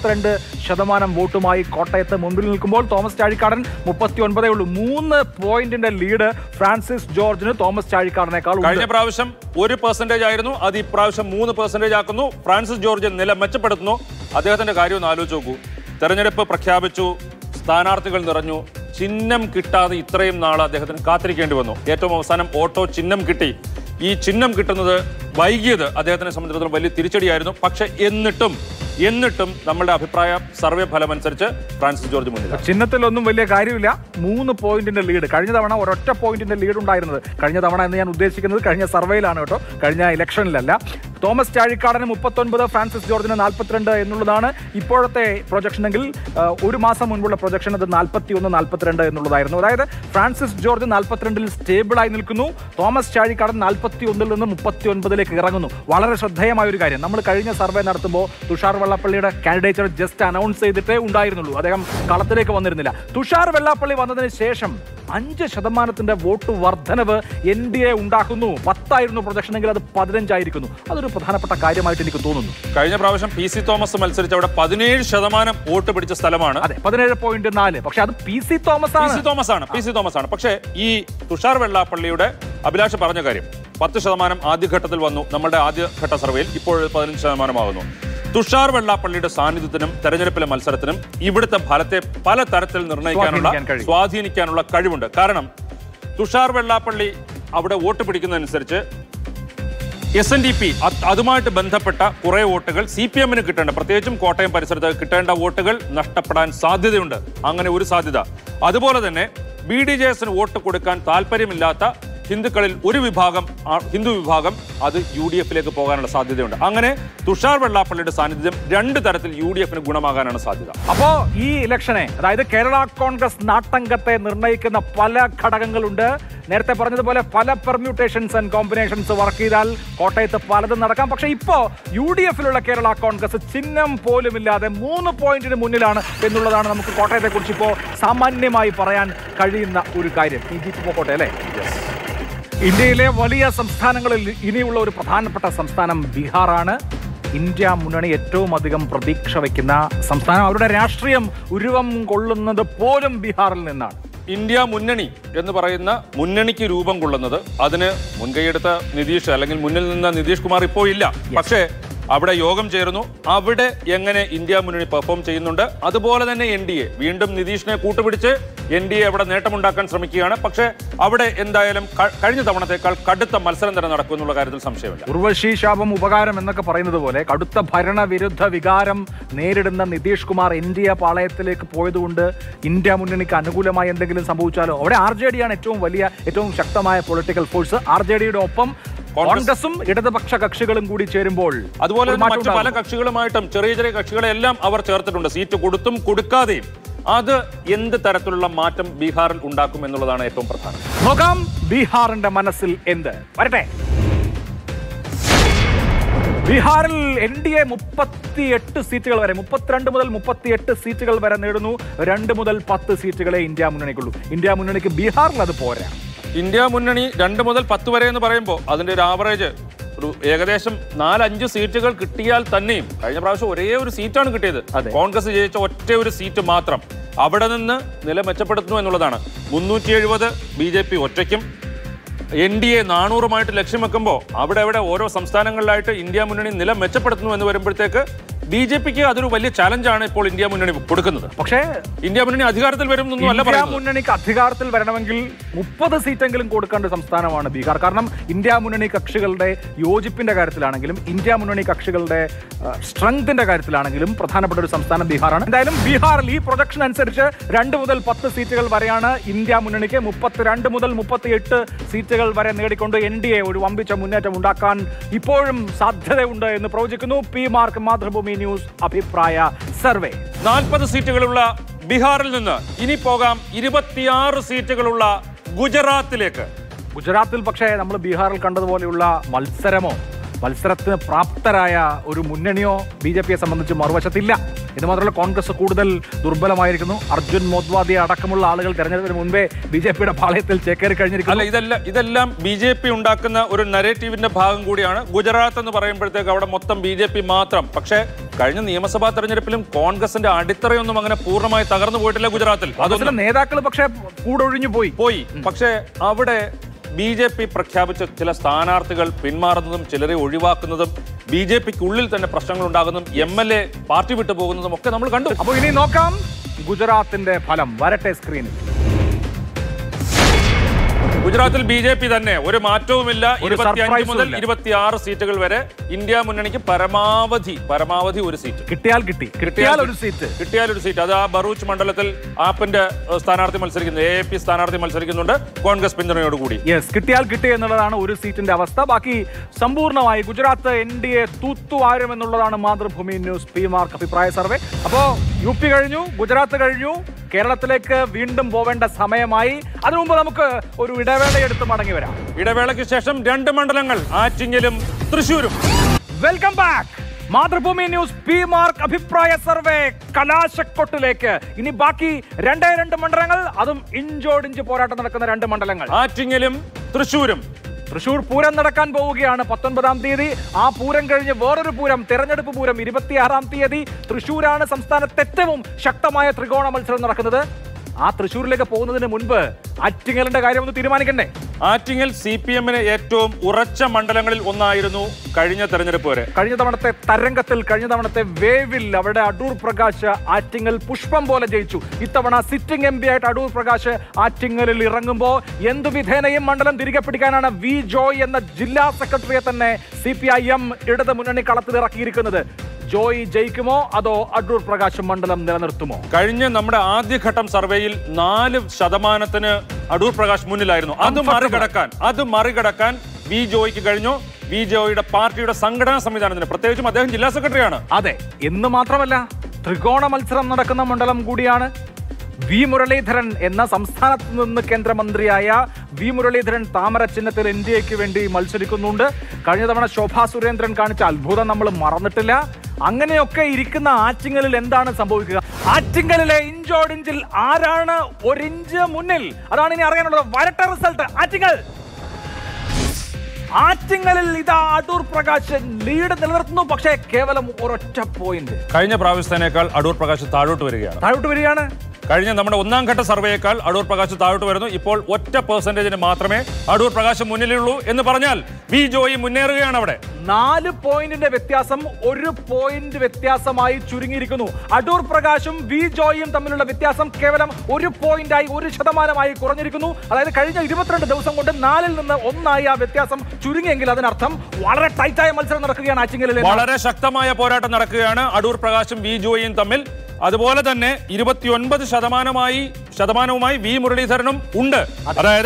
[SPEAKER 2] 42% വോട്ടുമായി കോട്ടയത്ത് മുമ്പിൽ നിൽക്കുമ്പോൾ തോമസ് ചാഴിക്കാടൻ 39 ഉള്ളൂ. 3 പോയിന്റിന്റെ ലീഡ് ഫ്രാൻസിസ് ജോർജിന് തോമസ് ചാഴിക്കാടനേക്കാൾ.
[SPEAKER 1] കഴിഞ്ഞ പ്രാവശ്യം 1% ആയിരുന്നു, അത് ഇപ്രാവശ്യം 3% ആക്കുന്നു. ഫ്രാൻസിസ് ജോർജ് നില മെച്ചപ്പെടുത്തുന്നു. അദ്ദേഹത്തിന്റെ കാര്യം ഒന്ന് ആലോചിച്ച് നോക്കൂ. തെരഞ്ഞെടുപ്പ് പ്രഖ്യാപിച്ചു, സ്ഥാനാർത്ഥികൾ നിറഞ്ഞു, ചിഹ്നം കിട്ടാതെ ഇത്രയും നാൾ അദ്ദേഹത്തിന് കാത്തിരിക്കേണ്ടി വന്നു. ഏറ്റവും അവസാനം ഓട്ടോ ചിഹ്നം കിട്ടി. ഈ ചിഹ്നം കിട്ടുന്നത് വൈകിയത് അദ്ദേഹത്തിനെ സംബന്ധിച്ചിടത്തോളം വലിയ തിരിച്ചടിയായിരുന്നു. പക്ഷെ എന്നിട്ടും നമ്മളുടെ അഭിപ്രായ സർവേ ഫലം അനുസരിച്ച് ഫ്രാൻസിസ് ജോർജ് മുന്നിൽ.
[SPEAKER 2] ചിഹ്നത്തിലൊന്നും വലിയ കാര്യമില്ല. 3 പോയിന്റിന്റെ ലീഡ്. കഴിഞ്ഞ തവണ ഒരൊറ്റ പോയിന്റിന്റെ ലീഡ് ഉണ്ടായിരുന്നത്. കഴിഞ്ഞ തവണ എന്ന് ഞാൻ ഉദ്ദേശിക്കുന്നത് കഴിഞ്ഞ സർവേയിലാണ് കേട്ടോ, കഴിഞ്ഞ ഇലക്ഷനിലല്ല. തോമസ് ചാഴിക്കാടന് 39, ഫ്രാൻസിസ് ജോർജിന് 42 എന്നുള്ളതാണ് ഇപ്പോഴത്തെ പ്രൊജക്ഷനെങ്കിൽ ഒരു മാസം മുൻപുള്ള പ്രൊജക്ഷൻ അത് 41, 42 എന്നുള്ളതായിരുന്നു. അതായത് ഫ്രാൻസിസ് ജോർജ് 42-ൽ സ്റ്റേബിളായി നിൽക്കുന്നു. തോമസ് ചാഴിക്കാടൻ 41-ൽ നിന്ന് 39-ലേക്ക് ഇറങ്ങുന്നു. വളരെ ശ്രദ്ധേയമായ ഒരു കാര്യം, നമ്മൾ കഴിഞ്ഞ സർവേ നടത്തുമ്പോൾ തുഷാർ വെള്ളാപ്പള്ളിയുടെ കാൻഡിഡേച്ചർ ജസ്റ്റ് അനൗൺസ് ചെയ്തിട്ടേ ഉണ്ടായിരുന്നുള്ളൂ. അദ്ദേഹം കളത്തിലേക്ക് വന്നിരുന്നില്ല. തുഷാർ വെള്ളാപ്പള്ളി വന്നതിന് ശേഷം 5% വോട്ട് വർധനവ് NDA ഉണ്ടാക്കുന്നു. 10 ആയിരുന്നു പ്രൊജക്ഷനെങ്കിൽ അത് 15 ആയിരിക്കുന്നു. അതൊരു പ്രധാനപ്പെട്ട കാര്യമായിട്ട് എനിക്ക് തോന്നുന്നു.
[SPEAKER 1] കഴിഞ്ഞ പ്രാവശ്യം PC തോമസ് മത്സരിച്ച അവിടെ 17% വോട്ട് പിടിച്ച സ്ഥലമാണ്.
[SPEAKER 2] അതെ, 17.4. പക്ഷെ അത് PC തോമസ് ആണ്. പക്ഷേ ഈ തുഷാർ വെള്ളാപ്പള്ളിയുടെ അഭിലാഷ് പറഞ്ഞ കാര്യം 10% ആദ്യഘട്ടത്തിൽ വന്നു. നമ്മുടെ ആദ്യഘട്ട സർവേയിൽ ഇപ്പോൾ 15% ആകുന്നു. തുഷാർ വെള്ളാപ്പള്ളിയുടെ സാന്നിധ്യത്തിനും തെരഞ്ഞെടുപ്പിലെ മത്സരത്തിനും ഇവിടുത്തെ ഫലത്തെ പല തരത്തിൽ സ്വാധീനിക്കാനുള്ള കഴിവുണ്ട്. കാരണം തുഷാർ വെള്ളാപ്പള്ളി അവിടെ വോട്ട് പിടിക്കുന്നതനുസരിച്ച് SNDP അതുമായിട്ട് ബന്ധപ്പെട്ട കുറെ വോട്ടുകൾ CPM-ന് കിട്ടേണ്ട, പ്രത്യേകിച്ചും കോട്ടയം പരിസരത്ത് കിട്ടേണ്ട വോട്ടുകൾ നഷ്ടപ്പെടാൻ സാധ്യതയുണ്ട്. അങ്ങനെ ഒരു സാധ്യത. അതുപോലെ തന്നെ BDJS-ന് വോട്ട് കൊടുക്കാൻ താല്പര്യമില്ലാത്ത ഹിന്ദുക്കളിൽ ഒരു വിഭാഗം, ഹിന്ദു വിഭാഗം, അത് UDF-ലേക്ക് പോകാനുള്ള സാധ്യതയുണ്ട്. അങ്ങനെ തുഷാർ വെള്ളാപ്പള്ളിയുടെ സാന്നിധ്യം 2 തരത്തിൽ UDF-ന് ഗുണമാകാനാണ് സാധ്യത. അപ്പോ ഈ ഇലക്ഷനെ, അതായത് കേരള കോൺഗ്രസ് നാട്ടങ്കത്തെ നിർണ്ണയിക്കുന്ന പല ഘടകങ്ങളുണ്ട്. നേരത്തെ പറഞ്ഞതുപോലെ പല പെർമ്യൂട്ടേഷൻസ് ആൻഡ് കോമ്പിനേഷൻസ് വർക്ക് ചെയ്താൽ കോട്ടയത്ത് പലതും നടക്കാം. പക്ഷേ ഇപ്പോ UDF-ലുള്ള കേരള കോൺഗ്രസ് ചിഹ്നം പോലുമില്ലാതെ 3 പോയിന്റിന് മുന്നിലാണ് എന്നുള്ളതാണ് നമുക്ക് കോട്ടയത്തെ കുറിച്ച് ഇപ്പോൾ സാമാന്യമായി പറയാൻ കഴിയുന്ന ഒരു കാര്യം. ഈ ജീപ്പ് പോകട്ടെ അല്ലേ? ഇന്ത്യയിലെ വലിയ സംസ്ഥാനങ്ങളിൽ ഇനിയുള്ള ഒരു പ്രധാനപ്പെട്ട സംസ്ഥാനം ബീഹാറാണ്. ഇന്ത്യ മുന്നണി ഏറ്റവും അധികം പ്രതീക്ഷ വയ്ക്കുന്ന സംസ്ഥാനം. അവരുടെ രാഷ്ട്രീയം ഉരുവം കൊള്ളുന്നത് പോലും ബീഹാറിൽ നിന്നാണ്.
[SPEAKER 1] ഇന്ത്യ മുന്നണി എന്ന് പറയുന്ന മുന്നണിക്ക് രൂപം കൊള്ളുന്നത്, അതിന് മുൻകൈയെടുത്ത നിതീഷ് അല്ലെങ്കിൽ മുന്നിൽ നിന്ന് നിതീഷ് കുമാർ ഇപ്പോൾ ഇല്ല. പക്ഷേ അവിടെ യോഗം ചേരുന്നു. അവിടെ എങ്ങനെ ഇന്ത്യ മുന്നണി പെർഫോം ചെയ്യുന്നുണ്ട്, അതുപോലെ തന്നെ NDA വീണ്ടും നിതീഷിനെ കൂട്ടുപിടിച്ച് NDA അവിടെ നേട്ടമുണ്ടാക്കാൻ ശ്രമിക്കുകയാണ്. പക്ഷേ അവിടെ എന്തായാലും കഴിഞ്ഞ തവണത്തേക്കാൾ കടുത്ത മത്സരം തന്നെ നടക്കും എന്നുള്ള കാര്യത്തിൽ സംശയമില്ല.
[SPEAKER 2] ഉർവശി ശാപം ഉപകാരം എന്നൊക്കെ പറയുന്നത് പോലെ കടുത്ത ഭരണവിരുദ്ധ വികാരം നേരിടുന്ന നിതീഷ് കുമാർ NDA പാളയത്തിലേക്ക് പോയതുകൊണ്ട് ഇന്ത്യ മുന്നണിക്ക് അനുകൂലമായി എന്തെങ്കിലും സംഭവിച്ചാലോ? അവിടെ RJD ആണ് ഏറ്റവും ശക്തമായ പൊളിറ്റിക്കൽ ഫോഴ്സ്. RJD-യുടെ ഒപ്പം കോൺഗ്രസും ഇടതുപക്ഷ കക്ഷികളും കൂടി ചേരുമ്പോൾ,
[SPEAKER 1] അതുപോലെ മറ്റു പല കക്ഷികളുമായിട്ടും ചെറിയ കക്ഷികളെല്ലാം അവർ ചേർത്തിട്ടുണ്ട്, സീറ്റ് കൊടുത്തും കൊടുക്കാതെയും. അത് എന്ത് തരത്തിലുള്ള മാറ്റം ബീഹാറിൽ ഉണ്ടാക്കും എന്നുള്ളതാണ് ഏറ്റവും പ്രധാനം.
[SPEAKER 2] നോക്കാം ബീഹാറിന്റെ മനസ്സിൽ എന്ത്. വരട്ടെ. ബീഹാറിൽ NDA 38 സീറ്റുകൾ വരെ 32 മുതൽ 38 സീറ്റുകൾ വരെ നേടുന്നു. 2 മുതൽ 10 സീറ്റുകളെ ഇന്ത്യ മുന്നണിക്കുള്ളൂ. ഇന്ത്യ മുന്നണിക്ക് ബീഹാറിൽ അത് പോരാ.
[SPEAKER 1] ഇന്ത്യ മുന്നണി 2 മുതൽ 10 വരെ എന്ന് പറയുമ്പോൾ അതിന്റെ ഒരു ആവറേജ് ഒരു ഏകദേശം 4-5 സീറ്റുകൾ കിട്ടിയാൽ തന്നെയും കഴിഞ്ഞ പ്രാവശ്യം ഒരേ ഒരു സീറ്റാണ് കിട്ടിയത്. കോൺഗ്രസ് ജയിച്ച ഒറ്റ ഒരു സീറ്റ് മാത്രം. അവിടെ നിന്ന് നില മെച്ചപ്പെടുത്തുന്നു എന്നുള്ളതാണ്. 370 BJP ഒറ്റയ്ക്കും NDA 400 ലക്ഷ്യം വെക്കുമ്പോൾ അവിടെ ഓരോ സംസ്ഥാനങ്ങളിലായിട്ട് ഇന്ത്യ മുന്നണി നില മെച്ചപ്പെടുത്തുന്നു എന്ന് വരുമ്പോഴത്തേക്ക് BJPക്ക് അതൊരു വലിയ ചാലഞ്ചാണ് ഇപ്പോൾ ഇന്ത്യ മുന്നണി കൊടുക്കുന്നത്.
[SPEAKER 2] പക്ഷേ
[SPEAKER 1] ഇന്ത്യ മുന്നണി അധികാരത്തിൽ വരുന്നൊന്നും അല്ല.
[SPEAKER 2] ഇന്ത്യ മുന്നണിക്ക് അധികാരത്തിൽ വരണമെങ്കിൽ 30 സീറ്റെങ്കിലും കൊടുക്കേണ്ട സംസ്ഥാനമാണ് ബീഹാർ. കാരണം ഇന്ത്യ മുന്നണി കക്ഷികളുടെ യോജിപ്പിന്റെ കാര്യത്തിലാണെങ്കിലും ഇന്ത്യ മുന്നണി കക്ഷികളുടെ സ്ട്രെങ്തിന്റെ കാര്യത്തിലാണെങ്കിലും പ്രധാനപ്പെട്ട ഒരു സംസ്ഥാനം ബീഹാറാണ്. എന്തായാലും ബീഹാറിൽ ഈ പ്രൊജക്ഷൻ അനുസരിച്ച് 2 മുതൽ 10 സീറ്റുകൾ വരെയാണ് ഇന്ത്യ മുന്നണിക്ക്. 32 മുതൽ 38 സീറ്റുകൾ വരെ നേടിക്കൊണ്ട് NDA ഒരു വമ്പിച്ച മുന്നേറ്റം ഉണ്ടാക്കാൻ ഇപ്പോഴും സാധ്യതയുണ്ട് എന്ന് പ്രവചിക്കുന്നു പി മാർക്ക് മാതൃഭൂമി ന്യൂസ് അഭിപ്രായ സർവേ.
[SPEAKER 1] 40 സീറ്റുകളുള്ള ബീഹാറിൽ നിന്ന് ഇനി പോകാം 26 സീറ്റുകളുള്ള ഗുജറാത്തിലേക്ക്.
[SPEAKER 2] ഗുജറാത്തിൽ പക്ഷേ നമ്മൾ ബീഹാറിൽ കണ്ടതുപോലെയുള്ള മത്സരത്തിന് പ്രാപ്തരായ ഒരു മുന്നണിയോ BJPയെ സംബന്ധിച്ച് മറുവശത്തില്ല. ഇത് മാത്രമല്ല കോൺഗ്രസ് കൂടുതൽ ദുർബലമായിരിക്കുന്നു. അർജുൻ മോദ്വാദിയ അടക്കമുള്ള ആളുകൾ തെരഞ്ഞെടുപ്പിന് മുൻപേ BJPയുടെ പാളയത്തിൽ ചേക്കേറി കഴിഞ്ഞിരിക്കുന്നു.
[SPEAKER 1] ഇതെല്ലാം BJP ഉണ്ടാക്കുന്ന ഒരു നരേറ്റീവിന്റെ ഭാഗം കൂടിയാണ്. ഗുജറാത്ത് എന്ന് പറയുമ്പോഴത്തേക്ക് അവിടെ മൊത്തം BJP മാത്രം. പക്ഷേ കഴിഞ്ഞ നിയമസഭാ തെരഞ്ഞെടുപ്പിലും കോൺഗ്രസിന്റെ അടിത്തറയൊന്നും അങ്ങനെ പൂർണ്ണമായി തകർന്നു പോയിട്ടില്ല ഗുജറാത്തിൽ.
[SPEAKER 2] അതിലെ നേതാക്കൾ പക്ഷേ കൂടൊഴിഞ്ഞു പോയി.
[SPEAKER 1] പക്ഷേ അവിടെ BJP പ്രഖ്യാപിച്ച ചില സ്ഥാനാർത്ഥികൾ പിന്മാറുന്നതും ചിലരെ ഒഴിവാക്കുന്നതും BJPക്കുള്ളിൽ തന്നെ പ്രശ്നങ്ങൾ ഉണ്ടാകുന്നതും MLA പാർട്ടി വിട്ടു പോകുന്നതും ഒക്കെ നമ്മൾ കണ്ടു.
[SPEAKER 2] അപ്പോൾ ഇനി നോക്കാം ഗുജറാത്തിന്റെ ഫലം. വരട്ടെ സ്ക്രീനിൽ.
[SPEAKER 1] ഗുജറാത്തിൽ BJP തന്നെ ഒരു മാറ്റവുമില്ല. 25 മുതൽ 26 സീറ്റുകൾ വരെ ഇന്ത്യ മുന്നണിക്ക് പരമാവധി ഒരു സീറ്റ് കിട്ടിയാൽ ഒരു സീറ്റ്. അത് ആ ബറൂച്ച് മണ്ഡലത്തിൽ ആപ്പിന്റെ സ്ഥാനാർത്ഥി മത്സരിക്കുന്നു, AAP സ്ഥാനാർത്ഥി മത്സരിക്കുന്നുണ്ട് കോൺഗ്രസ് പിന്തുണയോടുകൂടി.
[SPEAKER 2] കിട്ടി എന്നുള്ളതാണ് ഒരു സീറ്റിന്റെ അവസ്ഥ. ബാക്കി സമ്പൂർണ്ണമായി ഗുജറാത്ത് NDA തൂത്തുവാരും എന്നുള്ളതാണ് മാതൃഭൂമി ന്യൂസ് പി മാർക്ക് അഭിപ്രായ സർവേ. അപ്പോ UP കഴിഞ്ഞു, ഗുജറാത്ത് കഴിഞ്ഞു, കേരളത്തിലേക്ക് വീണ്ടും പോവേണ്ട സമയമായി. അതിനു മുമ്പ് നമുക്ക് ഒരു ഇടവേളയെടുത്ത് മടങ്ങി വരാം.
[SPEAKER 1] ഇടവേളയ്ക്ക് ശേഷം 2 മണ്ഡലങ്ങൾ, ആറ്റിങ്ങലും തൃശ്ശൂരും.
[SPEAKER 2] Welcome back. Mathrubhumi news P Mark അഭിപ്രായ സർവേ കലാശക്കൊട്ടിലേക്ക്. ഇനി ബാക്കി 2 മണ്ഡലങ്ങൾ, അതും ഇഞ്ചോടിഞ്ച് പോരാട്ടം നടക്കുന്ന 2 മണ്ഡലങ്ങൾ,
[SPEAKER 1] ആറ്റിങ്ങലും തൃശ്ശൂരും.
[SPEAKER 2] തൃശൂർ പൂരം നടക്കാൻ പോവുകയാണ് 19-ാം തീയതി. ആ പൂരം കഴിഞ്ഞ് വേറൊരു പൂരം, തെരഞ്ഞെടുപ്പ് പൂരം 26-ാം തീയതി. തൃശൂരാണ് സംസ്ഥാനത്ത് ഏറ്റവും ശക്തമായ ത്രികോണ മത്സരം നടക്കുന്നത്. ആ തൃശ്ശൂരിലേക്ക് പോകുന്നതിന് മുൻപ് ആറ്റിങ്ങലിന്റെ കാര്യം ഒന്ന് തീരുമാനിക്കണ്ടേ?
[SPEAKER 1] ആറ്റിങ്ങൽ CPMന് ഏറ്റവും ഉറച്ച മണ്ഡലങ്ങളിൽ ഒന്നായിരുന്നു കഴിഞ്ഞ തെരഞ്ഞെടുപ്പ് വരെ.
[SPEAKER 2] കഴിഞ്ഞ തവണത്തെ തരംഗത്തിൽ, കഴിഞ്ഞ തവണത്തെ വേവിൽ അവിടെ അടൂർ പ്രകാശ് ആറ്റിങ്ങൽ പുഷ്പം പോലെ ജയിച്ചു. ഇത്തവണ സിറ്റിംഗ് MP ആയിട്ട് അടൂർ പ്രകാശ് ആറ്റിങ്ങലിൽ ഇറങ്ങുമ്പോൾ എന്തു വിധേനയും മണ്ഡലം തിരികെ പിടിക്കാനാണ് V. ജോയ് എന്ന ജില്ലാ സെക്രട്ടറിയെ തന്നെ CPIM ഇടത് മുന്നണി കളത്തിൽ ഇറക്കിയിരിക്കുന്നത്. ജോയ് ജയിക്കുമോ അതോ അടൂർ പ്രകാശ് മണ്ഡലം നിലനിർത്തുമോ?
[SPEAKER 1] കഴിഞ്ഞ നമ്മുടെ ആദ്യഘട്ടം സർവേയിൽ 4% അടൂർ പ്രകാശ് മുന്നിലായിരുന്നു. അത് മറികടക്കാൻ V. ജോയ്ക്ക് കഴിഞ്ഞു. V. ജോയിയുടെ പാർട്ടിയുടെ സംഘടനാ സംവിധാനത്തിന്, പ്രത്യേകിച്ചും അദ്ദേഹം ജില്ലാ സെക്രട്ടറിയാണ്.
[SPEAKER 2] അതെ, എന്ന് മാത്രമല്ല ത്രികോണ മത്സരം നടക്കുന്ന മണ്ഡലം കൂടിയാണ്. V. മുരളീധരൻ എന്ന സംസ്ഥാനത്ത് നിന്ന് കേന്ദ്രമന്ത്രിയായ V. മുരളീധരൻ താമര ചിഹ്നത്തിൽ NDAക്ക് വേണ്ടി മത്സരിക്കുന്നുണ്ട്. കഴിഞ്ഞ തവണ ശോഭാ സുരേന്ദ്രൻ കാണിച്ച അത്ഭുതം നമ്മൾ മറന്നിട്ടില്ല. അങ്ങനെയൊക്കെ ഇരിക്കുന്ന ആറ്റിങ്ങലിൽ എന്താണ് സംഭവിക്കുക? ആറ്റിങ്ങലിലെ ഇഞ്ചോടിഞ്ചിൽ ആരാണ് 1 ഇഞ്ച് മുന്നിൽ? അതാണ് ഇനി അറിയാനുള്ളത്. വരട്ടെ റിസൾട്ട്. ആറ്റിങ്ങലിൽ ഇതാ അടൂർ പ്രകാശ് ലീഡ് നിലനിർത്തുന്നു. പക്ഷേ കേവലം ഒരൊറ്റ പോയിന്റ്.
[SPEAKER 1] കഴിഞ്ഞ പ്രാവശ്യത്തേക്കാൾ അടൂർ പ്രകാശ് താഴോട്ട് വരികയാണ്. കഴിഞ്ഞ നമ്മുടെ 1-ാം ഘട്ട സർവേയേക്കാൾ അടൂർ പ്രകാശ് താഴോട്ട് വരുന്നു. ഇപ്പോൾ ഒറ്റ % മാത്രമേ അടൂർ പ്രകാശ് മുന്നിലുള്ളൂ എന്ന് പറഞ്ഞാൽ V. ജോയി മുന്നേറുകയാണ്. അവിടെ
[SPEAKER 2] 4 പോയിന്റിന്റെ വ്യത്യാസം 1 പോയിന്റ് വ്യത്യാസമായി ചുരുങ്ങിയിരിക്കുന്നു. അടൂർ പ്രകാശും V. ജോയിയും തമ്മിലുള്ള വ്യത്യാസം കേവലം 1 പോയിന്റായി 1% കുറഞ്ഞിരിക്കുന്നു. അതായത് കഴിഞ്ഞ 22 ദിവസം കൊണ്ട് 4-ൽ നിന്ന് 1 ആ വ്യത്യാസം ചുരുങ്ങിയെങ്കിൽ അതിനർത്ഥം വളരെ ടൈറ്റായ മത്സരം നടക്കുകയാണ് ആറ്റിങ്ങലിൽ.
[SPEAKER 1] വളരെ ശക്തമായ പോരാട്ടം നടക്കുകയാണ് അടൂർ പ്രകാശും V. ജോയിയും തമ്മിൽ. അതുപോലെ തന്നെ 29% ശതമാനവുമായി V. മുരളീധരനും ഉണ്ട്. അതായത്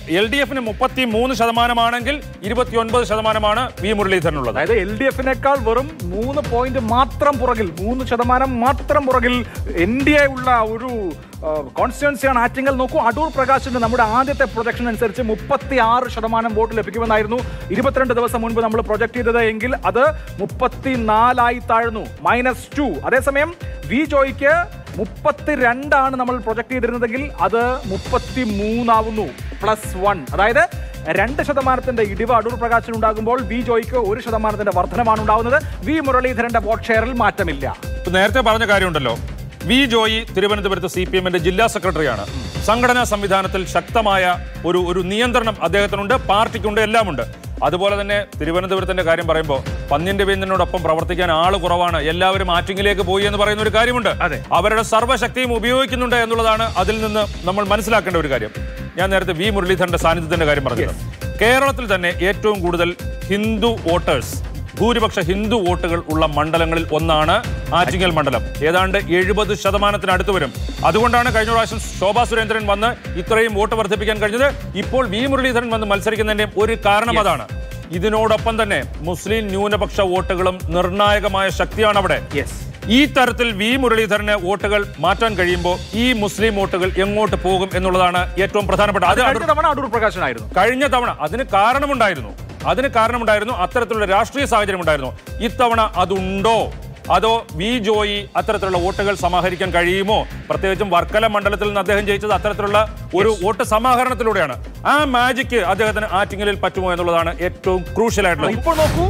[SPEAKER 1] LDF 33%, 29% വി മുരളീധരനുള്ളത്.
[SPEAKER 2] അതായത് LDF-നേക്കാൾ വെറും 3 പോയിന്റ് മാത്രം പുറകിൽ, 3% മാത്രം പുറകിൽ NDA ഉള്ള ഒരു കോൺസ്റ്റിറ്റ്യുവൻസിയാണ് ആറ്റിങ്ങൽ. നോക്കൂ, അടൂർ പ്രകാശിന്റെ നമ്മുടെ ആദ്യത്തെ പ്രൊജക്ഷൻ അനുസരിച്ച് 36% വോട്ട് ലഭിക്കുമെന്നായിരുന്നു 22 ദിവസം മുൻപ് നമ്മൾ പ്രൊജക്ട് ചെയ്തത്. എങ്കിൽ അത് 34 താഴ്ന്നു, -2. അതേസമയം വി ജോയിക്ക് 32 നമ്മൾ പ്രൊജക്ട് ചെയ്തിരുന്നതെങ്കിൽ അത് 33 ആവുന്നു, +1. അതായത് 2% ഇടിവ് അടൂർ പ്രകാശിന് ഉണ്ടാകുമ്പോൾ വി ജോയിക്ക് 1% വർധനമാണ് ഉണ്ടാകുന്നത്. വി മുരളീധരന്റെ വോട്ട് ഷെയറിൽ മാറ്റമില്ല.
[SPEAKER 1] നേരത്തെ പറഞ്ഞ കാര്യമുണ്ടല്ലോ, വി ജോയി തിരുവനന്തപുരത്ത് CPM-ന്റെ ജില്ലാ സെക്രട്ടറിയാണ്. സംഘടനാ സംവിധാനത്തിൽ ശക്തമായ ഒരു നിയന്ത്രണം അദ്ദേഹത്തിനുണ്ട്, പാർട്ടിക്കുണ്ട്, എല്ലാമുണ്ട്. അതുപോലെ തന്നെ തിരുവനന്തപുരത്തിന്റെ കാര്യം പറയുമ്പോൾ പന്ന്യന്റെ വേന്ദ്രനോടൊപ്പം പ്രവർത്തിക്കാൻ ആള് കുറവാണ്, എല്ലാവരും ആറ്റിങ്ങിലേക്ക് പോയി എന്ന് പറയുന്ന ഒരു കാര്യമുണ്ട്. അവരുടെ സർവ്വശക്തിയും ഉപയോഗിക്കുന്നുണ്ട് എന്നുള്ളതാണ് അതിൽ നിന്ന് നമ്മൾ മനസ്സിലാക്കേണ്ട ഒരു കാര്യം. ഞാൻ നേരത്തെ വി മുരളീധരന്റെ സാന്നിധ്യത്തിന്റെ കാര്യം പറഞ്ഞത്, കേരളത്തിൽ തന്നെ ഏറ്റവും കൂടുതൽ ഹിന്ദു വോട്ടേഴ്സ്, ഭൂരിപക്ഷ ഹിന്ദു വോട്ടുകൾ ഉള്ള മണ്ഡലങ്ങളിൽ ഒന്നാണ് ആറ്റിങ്ങൽ മണ്ഡലം. ഏതാണ്ട് 70% വരും. അതുകൊണ്ടാണ് കഴിഞ്ഞ പ്രാവശ്യം ശോഭാ സുരേന്ദ്രൻ വന്ന് ഇത്രയും വോട്ട് വർദ്ധിപ്പിക്കാൻ കഴിഞ്ഞത്. ഇപ്പോൾ വി മുരളീധരൻ വന്ന് മത്സരിക്കുന്നതിന്റെ ഒരു കാരണം അതാണ്. ഇതിനോടൊപ്പം തന്നെ മുസ്ലിം ന്യൂനപക്ഷ വോട്ടുകളും നിർണായകമായ ശക്തിയാണ് അവിടെ. ഈ തരത്തിൽ വി മുരളീധരന് വോട്ടുകൾ മാറ്റാൻ കഴിയുമ്പോൾ ഈ മുസ്ലിം വോട്ടുകൾ എങ്ങോട്ട് പോകും എന്നുള്ളതാണ് ഏറ്റവും പ്രധാനപ്പെട്ട. അത് കഴിഞ്ഞ തവണ അതിന് കാരണമുണ്ടായിരുന്നു, അത്തരത്തിലുള്ള രാഷ്ട്രീയ സാഹചര്യം ഉണ്ടായിരുന്നു. ഇത്തവണ അതുണ്ടോ, അതോ വി ജോയി അത്തരത്തിലുള്ള വോട്ടുകൾ സമാഹരിക്കാൻ കഴിയുമോ? പ്രത്യേകിച്ചും വർക്കല മണ്ഡലത്തിൽ നിന്ന് അദ്ദേഹം ജയിച്ചത് അത്തരത്തിലുള്ള ഒരു വോട്ട് സമാഹരണത്തിലൂടെയാണ്. ആ മാജിക്ക് അദ്ദേഹത്തിന് ആറ്റിങ്ങലിൽ പറ്റുമോ എന്നുള്ളതാണ് ഏറ്റവും ക്രൂഷ്യൽ ആയിട്ടുള്ളത്.
[SPEAKER 2] ഇപ്പോൾ നോക്കൂ,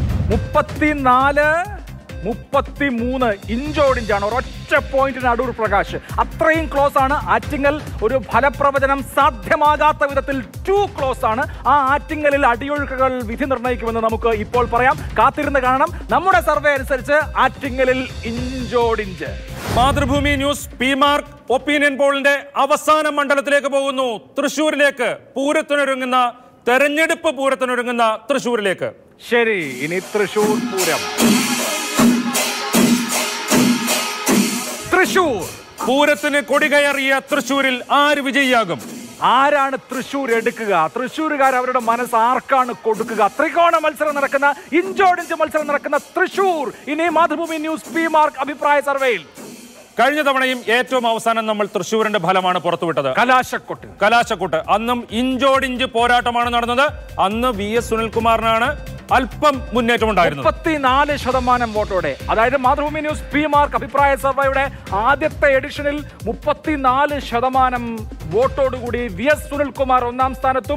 [SPEAKER 2] 34-33 ഇഞ്ചോടിഞ്ചാണ്, ഒരൊറ്റ പോയിന്റിന് അടൂർ പ്രകാശ്. അത്രയും ക്ലോസ് ആണ്. ആറ്റിങ്ങൽ ഒരു ഫലപ്രവചനം സാധ്യമാകാത്ത വിധത്തിൽ ടു ക്ലോസ് ആണ്. ആ ആറ്റിങ്ങലിൽ അടിയൊഴുക്കുകൾ വിധി നിർണ്ണയിക്കുമെന്ന് നമുക്ക് ഇപ്പോൾ പറയാം. കാത്തിരുന്ന് കാണണം. നമ്മുടെ സർവേ അനുസരിച്ച് ആറ്റിങ്ങലിൽ ഇഞ്ചോടിഞ്ച്.
[SPEAKER 1] മാതൃഭൂമി ന്യൂസ് പി-മാർക്ക് ഒപ്പീനിയൻ പോളിന്റെ അവസാന മണ്ഡലത്തിലേക്ക് പോകുന്നു, തൃശ്ശൂരിലേക്ക്. തെരഞ്ഞെടുപ്പ് പൂരത്തിനൊരുങ്ങുന്ന തൃശ്ശൂരിലേക്ക്.
[SPEAKER 2] ശരി, ഇനി തൃശ്ശൂർ പൂരം.
[SPEAKER 1] പൂരത്തിന് കൊടികയറിയ തൃശ്ശൂരിൽ ആര് വിജയിയാകും?
[SPEAKER 2] ആരാണ് തൃശ്ശൂർ എടുക്കുക? തൃശ്ശൂരുകാർ അവരുടെ മനസ്സ് ആർക്കാണ് കൊടുക്കുക? ത്രികോണ മത്സരം നടക്കുന്ന, ഇഞ്ചോടിഞ്ച് മത്സരം നടക്കുന്ന തൃശ്ശൂർ ഇനി മാതൃഭൂമി ന്യൂസ് പി-മാർക്ക് അഭിപ്രായ സർവേയിൽ.
[SPEAKER 1] കഴിഞ്ഞ തവണയും ഏറ്റവും അവസാനം നമ്മൾ തൃശ്ശൂരിന്റെ ഫലമാണ് പുറത്തുവിട്ടത്, കലാശക്കൊട്ട്. അന്നും ഇഞ്ചോടിഞ്ച് പോരാട്ടമാണ് നടന്നത്. അന്ന് VS സുനിൽകുമാറിനാണ് അല്പം മുന്നേറ്റം ഉണ്ടായിരുന്നു,
[SPEAKER 2] 34% വോട്ടോടെ. അതായത് മാതൃഭൂമി ന്യൂസ് പി-മാർക്ക് അഭിപ്രായ സർവേയുടെ ആദ്യത്തെ എഡിഷനിൽ 34% വോട്ടോടുകൂടി VS സുനിൽകുമാർ 1ാം സ്ഥാനത്തും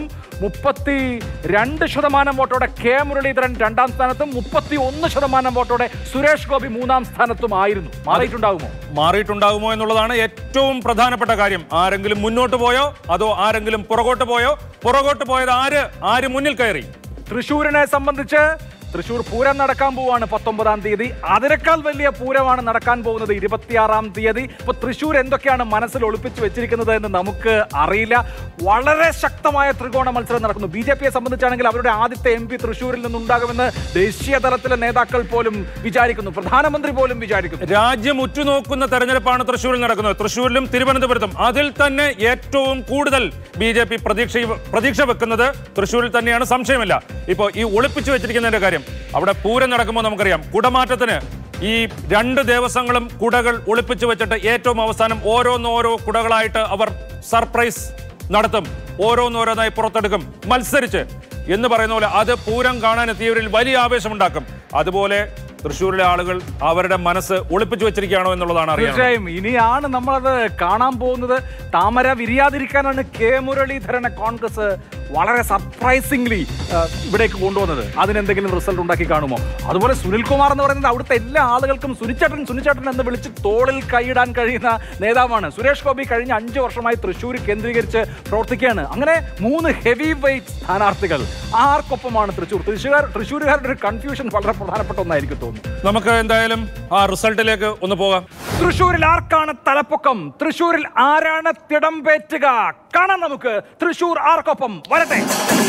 [SPEAKER 2] 32% വോട്ടോടെ K മുരളീധരൻ 2ാം സ്ഥാനത്തും 31% വോട്ടോടെ സുരേഷ് ഗോപി 3ാം സ്ഥാനത്തും ആയിരുന്നു.
[SPEAKER 1] മാറിയിട്ടുണ്ടാകുമോ എന്നുള്ളതാണ് ഏറ്റവും പ്രധാനപ്പെട്ട കാര്യം. ആരെങ്കിലും മുന്നോട്ട് പോയോ, അതോ ആരെങ്കിലും പുറകോട്ട് പോയോ? പുറകോട്ട് പോയത് ആര് മുന്നിൽ കയറി?
[SPEAKER 2] തൃശ്ശൂരിനെ സംബന്ധിച്ച് തൃശ്ശൂർ പൂരം നടക്കാൻ പോവാണ് 19-ാം തീയതി. അതിനേക്കാൾ വലിയ പൂരമാണ് നടക്കാൻ പോകുന്നത് 26-ാം തീയതി. ഇപ്പൊ തൃശ്ശൂർ എന്തൊക്കെയാണ് മനസ്സിൽ ഒളിപ്പിച്ചു വെച്ചിരിക്കുന്നത് എന്ന് നമുക്ക് അറിയില്ല. വളരെ ശക്തമായ ത്രികോണ മത്സരം നടക്കുന്നു. BJP-യെ സംബന്ധിച്ചാണെങ്കിൽ അവരുടെ ആദ്യത്തെ MP തൃശ്ശൂരിൽ നിന്നുണ്ടാകുമെന്ന് ദേശീയ തലത്തിലെ നേതാക്കൾ പോലും വിചാരിക്കുന്നു, പ്രധാനമന്ത്രി പോലും വിചാരിക്കുന്നു.
[SPEAKER 1] രാജ്യം ഉറ്റുനോക്കുന്ന തെരഞ്ഞെടുപ്പാണ് തൃശ്ശൂരിൽ നടക്കുന്നത്, തൃശ്ശൂരിലും തിരുവനന്തപുരത്തും. അതിൽ തന്നെ ഏറ്റവും കൂടുതൽ BJP പ്രതീക്ഷ വെക്കുന്നത് തൃശ്ശൂരിൽ തന്നെയാണ്, സംശയമില്ല. ഇപ്പോൾ ഈ ഒളിപ്പിച്ചു വെച്ചിരിക്കുന്നതിന്റെ കാര്യം, അവിടെ പൂരം നടക്കുമ്പോൾ നമുക്കറിയാം, കുടമാറ്റത്തിന് ഈ 2 ദേവസ്വങ്ങളും കുടകൾ ഒളിപ്പിച്ചു വെച്ചിട്ട് ഏറ്റവും അവസാനം ഓരോ കുടകളായിട്ട് അവർ സർപ്രൈസ് നടത്തും, ഓരോന്നായി പുറത്തെടുക്കും മത്സരിച്ച് എന്ന് പറയുന്ന പോലെ. അത് പൂരം കാണാനെത്തിയവരിൽ വലിയ ആവേശമുണ്ടാക്കും. അതുപോലെ തൃശ്ശൂരിലെ ആളുകൾ അവരുടെ മനസ്സ് ഒളിപ്പിച്ചു വെച്ചിരിക്കുകയാണോ എന്നുള്ളതാണ് അറിയാം.
[SPEAKER 2] തീർച്ചയായും ഇനിയാണ് നമ്മളത് കാണാൻ പോകുന്നത്. താമര വിരിയാതിരിക്കാനാണ് K മുരളീധരനെ കോൺഗ്രസ് വളരെ സർപ്രൈസിംഗ്ലി ഇവിടേക്ക് കൊണ്ടുവന്നത്. അതിനെന്തെങ്കിലും റിസൾട്ട് ഉണ്ടാക്കി കാണുമോ? അതുപോലെ സുനിൽകുമാർ എന്ന് പറയുന്നത് അവിടുത്തെ എല്ലാ ആളുകൾക്കും സുനിച്ചേട്ടൻ എന്ന് വിളിച്ച് തോളിൽ കൈയിടാൻ കഴിയുന്ന നേതാവാണ്. സുരേഷ് ഗോപി കഴിഞ്ഞ 5 വർഷമായി തൃശ്ശൂർ കേന്ദ്രീകരിച്ച് പ്രവർത്തിക്കുകയാണ്. അങ്ങനെ 3 ഹെവി വെയ്റ്റ് സ്ഥാനാർത്ഥികൾ. ആർക്കൊപ്പമാണ് തൃശ്ശൂരുകാരുടെ ഒരു കൺഫ്യൂഷൻ വളരെ പ്രധാനപ്പെട്ട ഒന്നായിരിക്കും തോന്നുന്നു.
[SPEAKER 1] നമുക്ക് എന്തായാലും ആ റിസൾട്ടിലേക്ക് ഒന്ന് പോകാം.
[SPEAKER 2] തൃശ്ശൂരിൽ ആർക്കാണ് തലപ്പൊക്കം? തൃശ്ശൂരിൽ ആരാണ് തിടമ്പേറ്റുക? കാണാം നമുക്ക്. തൃശ്ശൂർ ആർക്കൊപ്പം വരട്ടെ.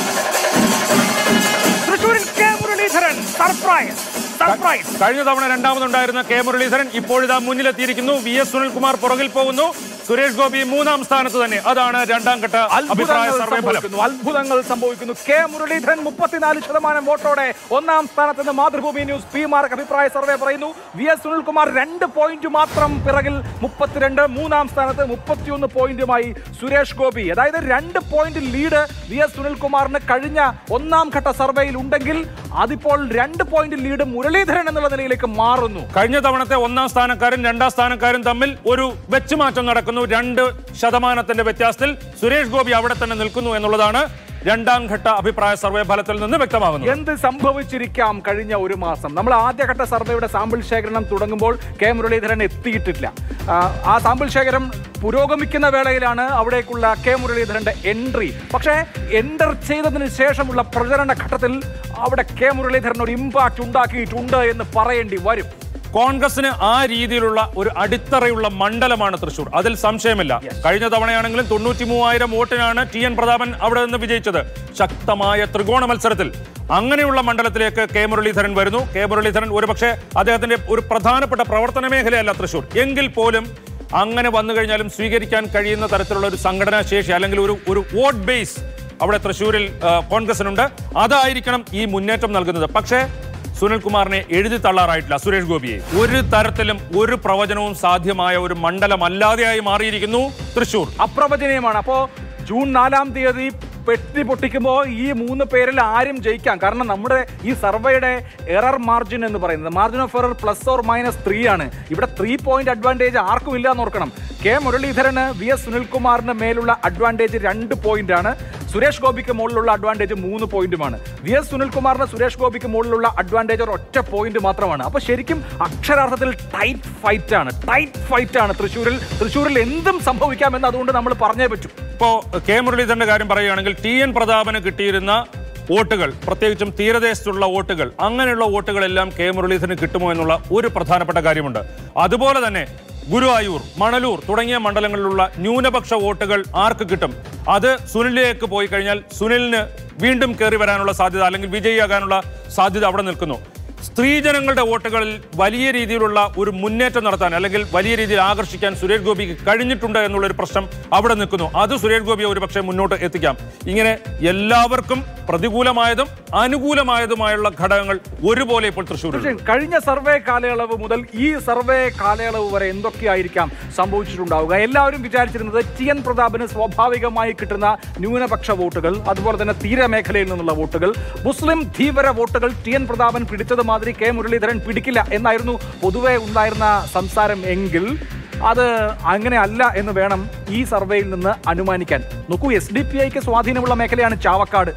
[SPEAKER 2] തൃശ്ശൂരിൽ K മുരളീധരൻ സർപ്രൈസ്.
[SPEAKER 1] കഴിഞ്ഞ തവണ 2ാമതുണ്ടായിരുന്ന K മുരളീധരൻ ഇപ്പോഴിതാ മുന്നിലെത്തിയിരിക്കുന്നു. VS സുനിൽകുമാർ പുറകിൽ പോകുന്നു. സുരേഷ് ഗോപി മൂന്നാം സ്ഥാനത്ത് തന്നെ. അതാണ് രണ്ടാം ഘട്ട അഭിപ്രായ സർവേ ഫലം.
[SPEAKER 2] അത്ഭുതങ്ങൾ സംഭവിക്കുന്നു. കെ മുരളീധരൻ 34% വോട്ടോടെ ഒന്നാം സ്ഥാനത്ത് നിന്ന് മാതൃഭൂമി ന്യൂസ് പി മാർക്ക് അഭിപ്രായ സർവേ പറയുന്നു. വി.എസ്. സുനിൽകുമാർ 2 പോയിന്റ് മാത്രം പിറകിൽ 32. മൂന്നാം സ്ഥാനത്ത് 31 പോയിന്റുമായി സുരേഷ് ഗോപി. അതായത് 2 പോയിന്റ് ലീഡ് വി.എസ്. സുനിൽകുമാറിന് കഴിഞ്ഞ ഒന്നാം ഘട്ട സർവേയിൽ ഉണ്ടെങ്കിൽ അതിപ്പോൾ 2 പോയിന്റ് ലീഡ് മുരളീധരൻ എന്നുള്ള നിലയിലേക്ക് മാറുന്നു.
[SPEAKER 1] കഴിഞ്ഞ തവണത്തെ ഒന്നാം സ്ഥാനക്കാരും രണ്ടാം സ്ഥാനക്കാരും തമ്മിൽ ഒരു വെച്ചുമാറ്റം നടക്കുന്നു. 2% വ്യത്യാസത്തിൽ സുരേഷ് ഗോപി അവിടെ തന്നെ നിൽക്കുന്നു എന്നുള്ളതാണ് രണ്ടാം ഘട്ട അഭിപ്രായ സർവേ ഫലത്തിൽ നിന്ന് വ്യക്തമാകുന്നു.
[SPEAKER 2] എന്ത് സംഭവിച്ചിരിക്കാം കഴിഞ്ഞ ഒരു മാസം? നമ്മൾ ആദ്യഘട്ട സർവേയുടെ സാമ്പിൾ ശേഖരണം തുടങ്ങുമ്പോൾ കെ മുരളീധരൻ എത്തിയിട്ടില്ല. ആ സാമ്പിൾ ശേഖരം പുരോഗമിക്കുന്ന വേളയിലാണ് അവിടേക്കുള്ള കെ മുരളീധരന്റെ എൻട്രി. പക്ഷേ എൻ്റർ ചെയ്തതിന് ശേഷമുള്ള പ്രചരണ ഘട്ടത്തിൽ അവിടെ കെ മുരളീധരൻ ഒരു ഇമ്പാക്ട് ഉണ്ടാക്കിയിട്ടുണ്ട് എന്ന് പറയേണ്ടി വരും.
[SPEAKER 1] കോൺഗ്രസിന് ആ രീതിയിലുള്ള ഒരു അടിത്തറയുള്ള മണ്ഡലമാണ് തൃശൂർ, അതിൽ സംശയമില്ല. കഴിഞ്ഞ തവണയാണെങ്കിലും 93,000 വോട്ടിനാണ് ടി.എൻ. പ്രതാപൻ അവിടെ നിന്ന് വിജയിച്ചത്, ശക്തമായ ത്രികോണ മത്സരത്തിൽ. അങ്ങനെയുള്ള മണ്ഡലത്തിലേക്ക് കെ മുരളീധരൻ വരുന്നു. കെ മുരളീധരൻ ഒരുപക്ഷെ അദ്ദേഹത്തിന്റെ ഒരു പ്രധാനപ്പെട്ട പ്രവർത്തന മേഖലയല്ല തൃശൂർ, എങ്കിൽ പോലും അങ്ങനെ വന്നു കഴിഞ്ഞാലും സ്വീകരിക്കാൻ കഴിയുന്ന തരത്തിലുള്ള ഒരു സംഘടനാ ശേഷി അല്ലെങ്കിൽ ഒരു വോട്ട് ബേസ് അവിടെ തൃശൂരിൽ കോൺഗ്രസിനുണ്ട്. അതായിരിക്കണം ഈ മുന്നേറ്റം നൽകുന്നത്. പക്ഷേ സുനിൽകുമാറിനെ എഴുതി തള്ളാറായിട്ടില്ല സുരേഷ് ഗോപിയെ. ഒരു തരത്തിലും ഒരു പ്രവചനവും സാധ്യമായ ഒരു മണ്ഡലമല്ലാതെയായി മാറിയിരിക്കുന്നു തൃശൂർ.
[SPEAKER 2] അപ്രവചനീയമാണ്. അപ്പോൾ ജൂൺ 4-ാം തീയതി പെട്ടി പൊട്ടിക്കുമ്പോൾ ഈ 3 പേരിൽ ആരും ജയിക്കാം. കാരണം നമ്മുടെ ഈ സർവേയുടെ എറർ മാർജിൻ എന്ന് പറയുന്നത് മാർജിൻ ഓഫ് എറർ +or-3 ആണ്. ഇവിടെ 3 പോയിന്റ് അഡ്വാൻറ്റേജ് ആർക്കും ഇല്ല എന്ന് ഓർക്കണം. കെ മുരളീധരന് വി.എസ്. സുനിൽകുമാറിന് മേലുള്ള അഡ്വാൻറ്റേജ് 2 പോയിന്റാണ്. സുരേഷ് ഗോപിക്ക് മുകളിലുള്ള അഡ്വാൻറ്റേജ് 3 പോയിന്റുമാണ്. വി.എസ്. സുനിൽകുമാറിന് സുരേഷ് ഗോപിക്ക് മുകളിലുള്ള അഡ്വാൻറ്റേജ് ഒറ്റ പോയിന്റ് മാത്രമാണ്. അപ്പോൾ ശരിക്കും അക്ഷരാർത്ഥത്തിൽ ടൈറ്റ് ഫൈറ്റ് ആണ് തൃശ്ശൂരിൽ എന്തും സംഭവിക്കാമെന്ന് അതുകൊണ്ട് നമ്മൾ പറഞ്ഞേ പറ്റൂ.
[SPEAKER 1] ഇപ്പോൾ കെ മുരളീധരന്റെ കാര്യം പറയുകയാണെങ്കിൽ ടി.എൻ. പ്രതാപന് കിട്ടിയിരുന്ന വോട്ടുകൾ, പ്രത്യേകിച്ചും തീരദേശത്തുള്ള വോട്ടുകൾ, അങ്ങനെയുള്ള വോട്ടുകളെല്ലാം കെ മുരളീധരന് കിട്ടുമോ എന്നുള്ള ഒരു പ്രധാനപ്പെട്ട കാര്യമുണ്ട്. അതുപോലെ തന്നെ ഗുരുവായൂർ, മണലൂർ തുടങ്ങിയ മണ്ഡലങ്ങളിലുള്ള ന്യൂനപക്ഷ വോട്ടുകൾ ആർക്ക് കിട്ടും? അത് സുനിലിലേക്ക് പോയി കഴിഞ്ഞാൽ സുനിലിന് വീണ്ടും കയറി വരാനുള്ള സാധ്യത അല്ലെങ്കിൽ വിജയിയാകാനുള്ള സാധ്യത അവിടെ നിൽക്കുന്നു. സ്ത്രീജനങ്ങളുടെ വോട്ടുകളിൽ വലിയ രീതിയിലുള്ള ഒരു മുന്നേറ്റം നടത്താൻ അല്ലെങ്കിൽ വലിയ രീതിയിൽ ആകർഷിക്കാൻ സുരേഷ് ഗോപിക്ക് കഴിഞ്ഞിട്ടുണ്ട് എന്നുള്ളൊരു പ്രശ്നം അവിടെ നിൽക്കുന്നു. അത് സുരേഷ് ഗോപിയെ ഒരുപക്ഷെ മുന്നോട്ട് എത്തിക്കാം. ഇങ്ങനെ എല്ലാവർക്കും പ്രതികൂലമായതും അനുകൂലമായതുമായുള്ള ഘടകങ്ങൾ ഒരുപോലെ ഇപ്പോൾ തൃശ്ശൂർ.
[SPEAKER 2] കഴിഞ്ഞ സർവേ കാലയളവ് മുതൽ ഈ സർവേ കാലയളവ് വരെ എന്തൊക്കെയായിരിക്കാം സംഭവിച്ചിട്ടുണ്ടാവുക? എല്ലാവരും വിചാരിച്ചിരുന്നത് ടി.എൻ. പ്രതാപന് സ്വാഭാവികമായി കിട്ടുന്ന ന്യൂനപക്ഷ വോട്ടുകൾ, അതുപോലെ തന്നെ തീരമേഖലയിൽ നിന്നുള്ള വോട്ടുകൾ, മുസ്ലിം ധീവര വോട്ടുകൾ ടി.എൻ. പ്രതാപൻ പിടിച്ചത് മാതിരി കെ മുരളീധരൻ പിടിക്കില്ല എന്നായിരുന്നു പൊതുവെ ഉണ്ടായിരുന്ന സംസാരം. എങ്കിൽ അത് അങ്ങനെ അല്ല എന്ന് വേണം ഈ സർവേയിൽ നിന്ന് അനുമാനിക്കാൻ. നോക്കൂ, SDPIക്ക് സ്വാധീനമുള്ള മേഖലയാണ് ചാവക്കാട്.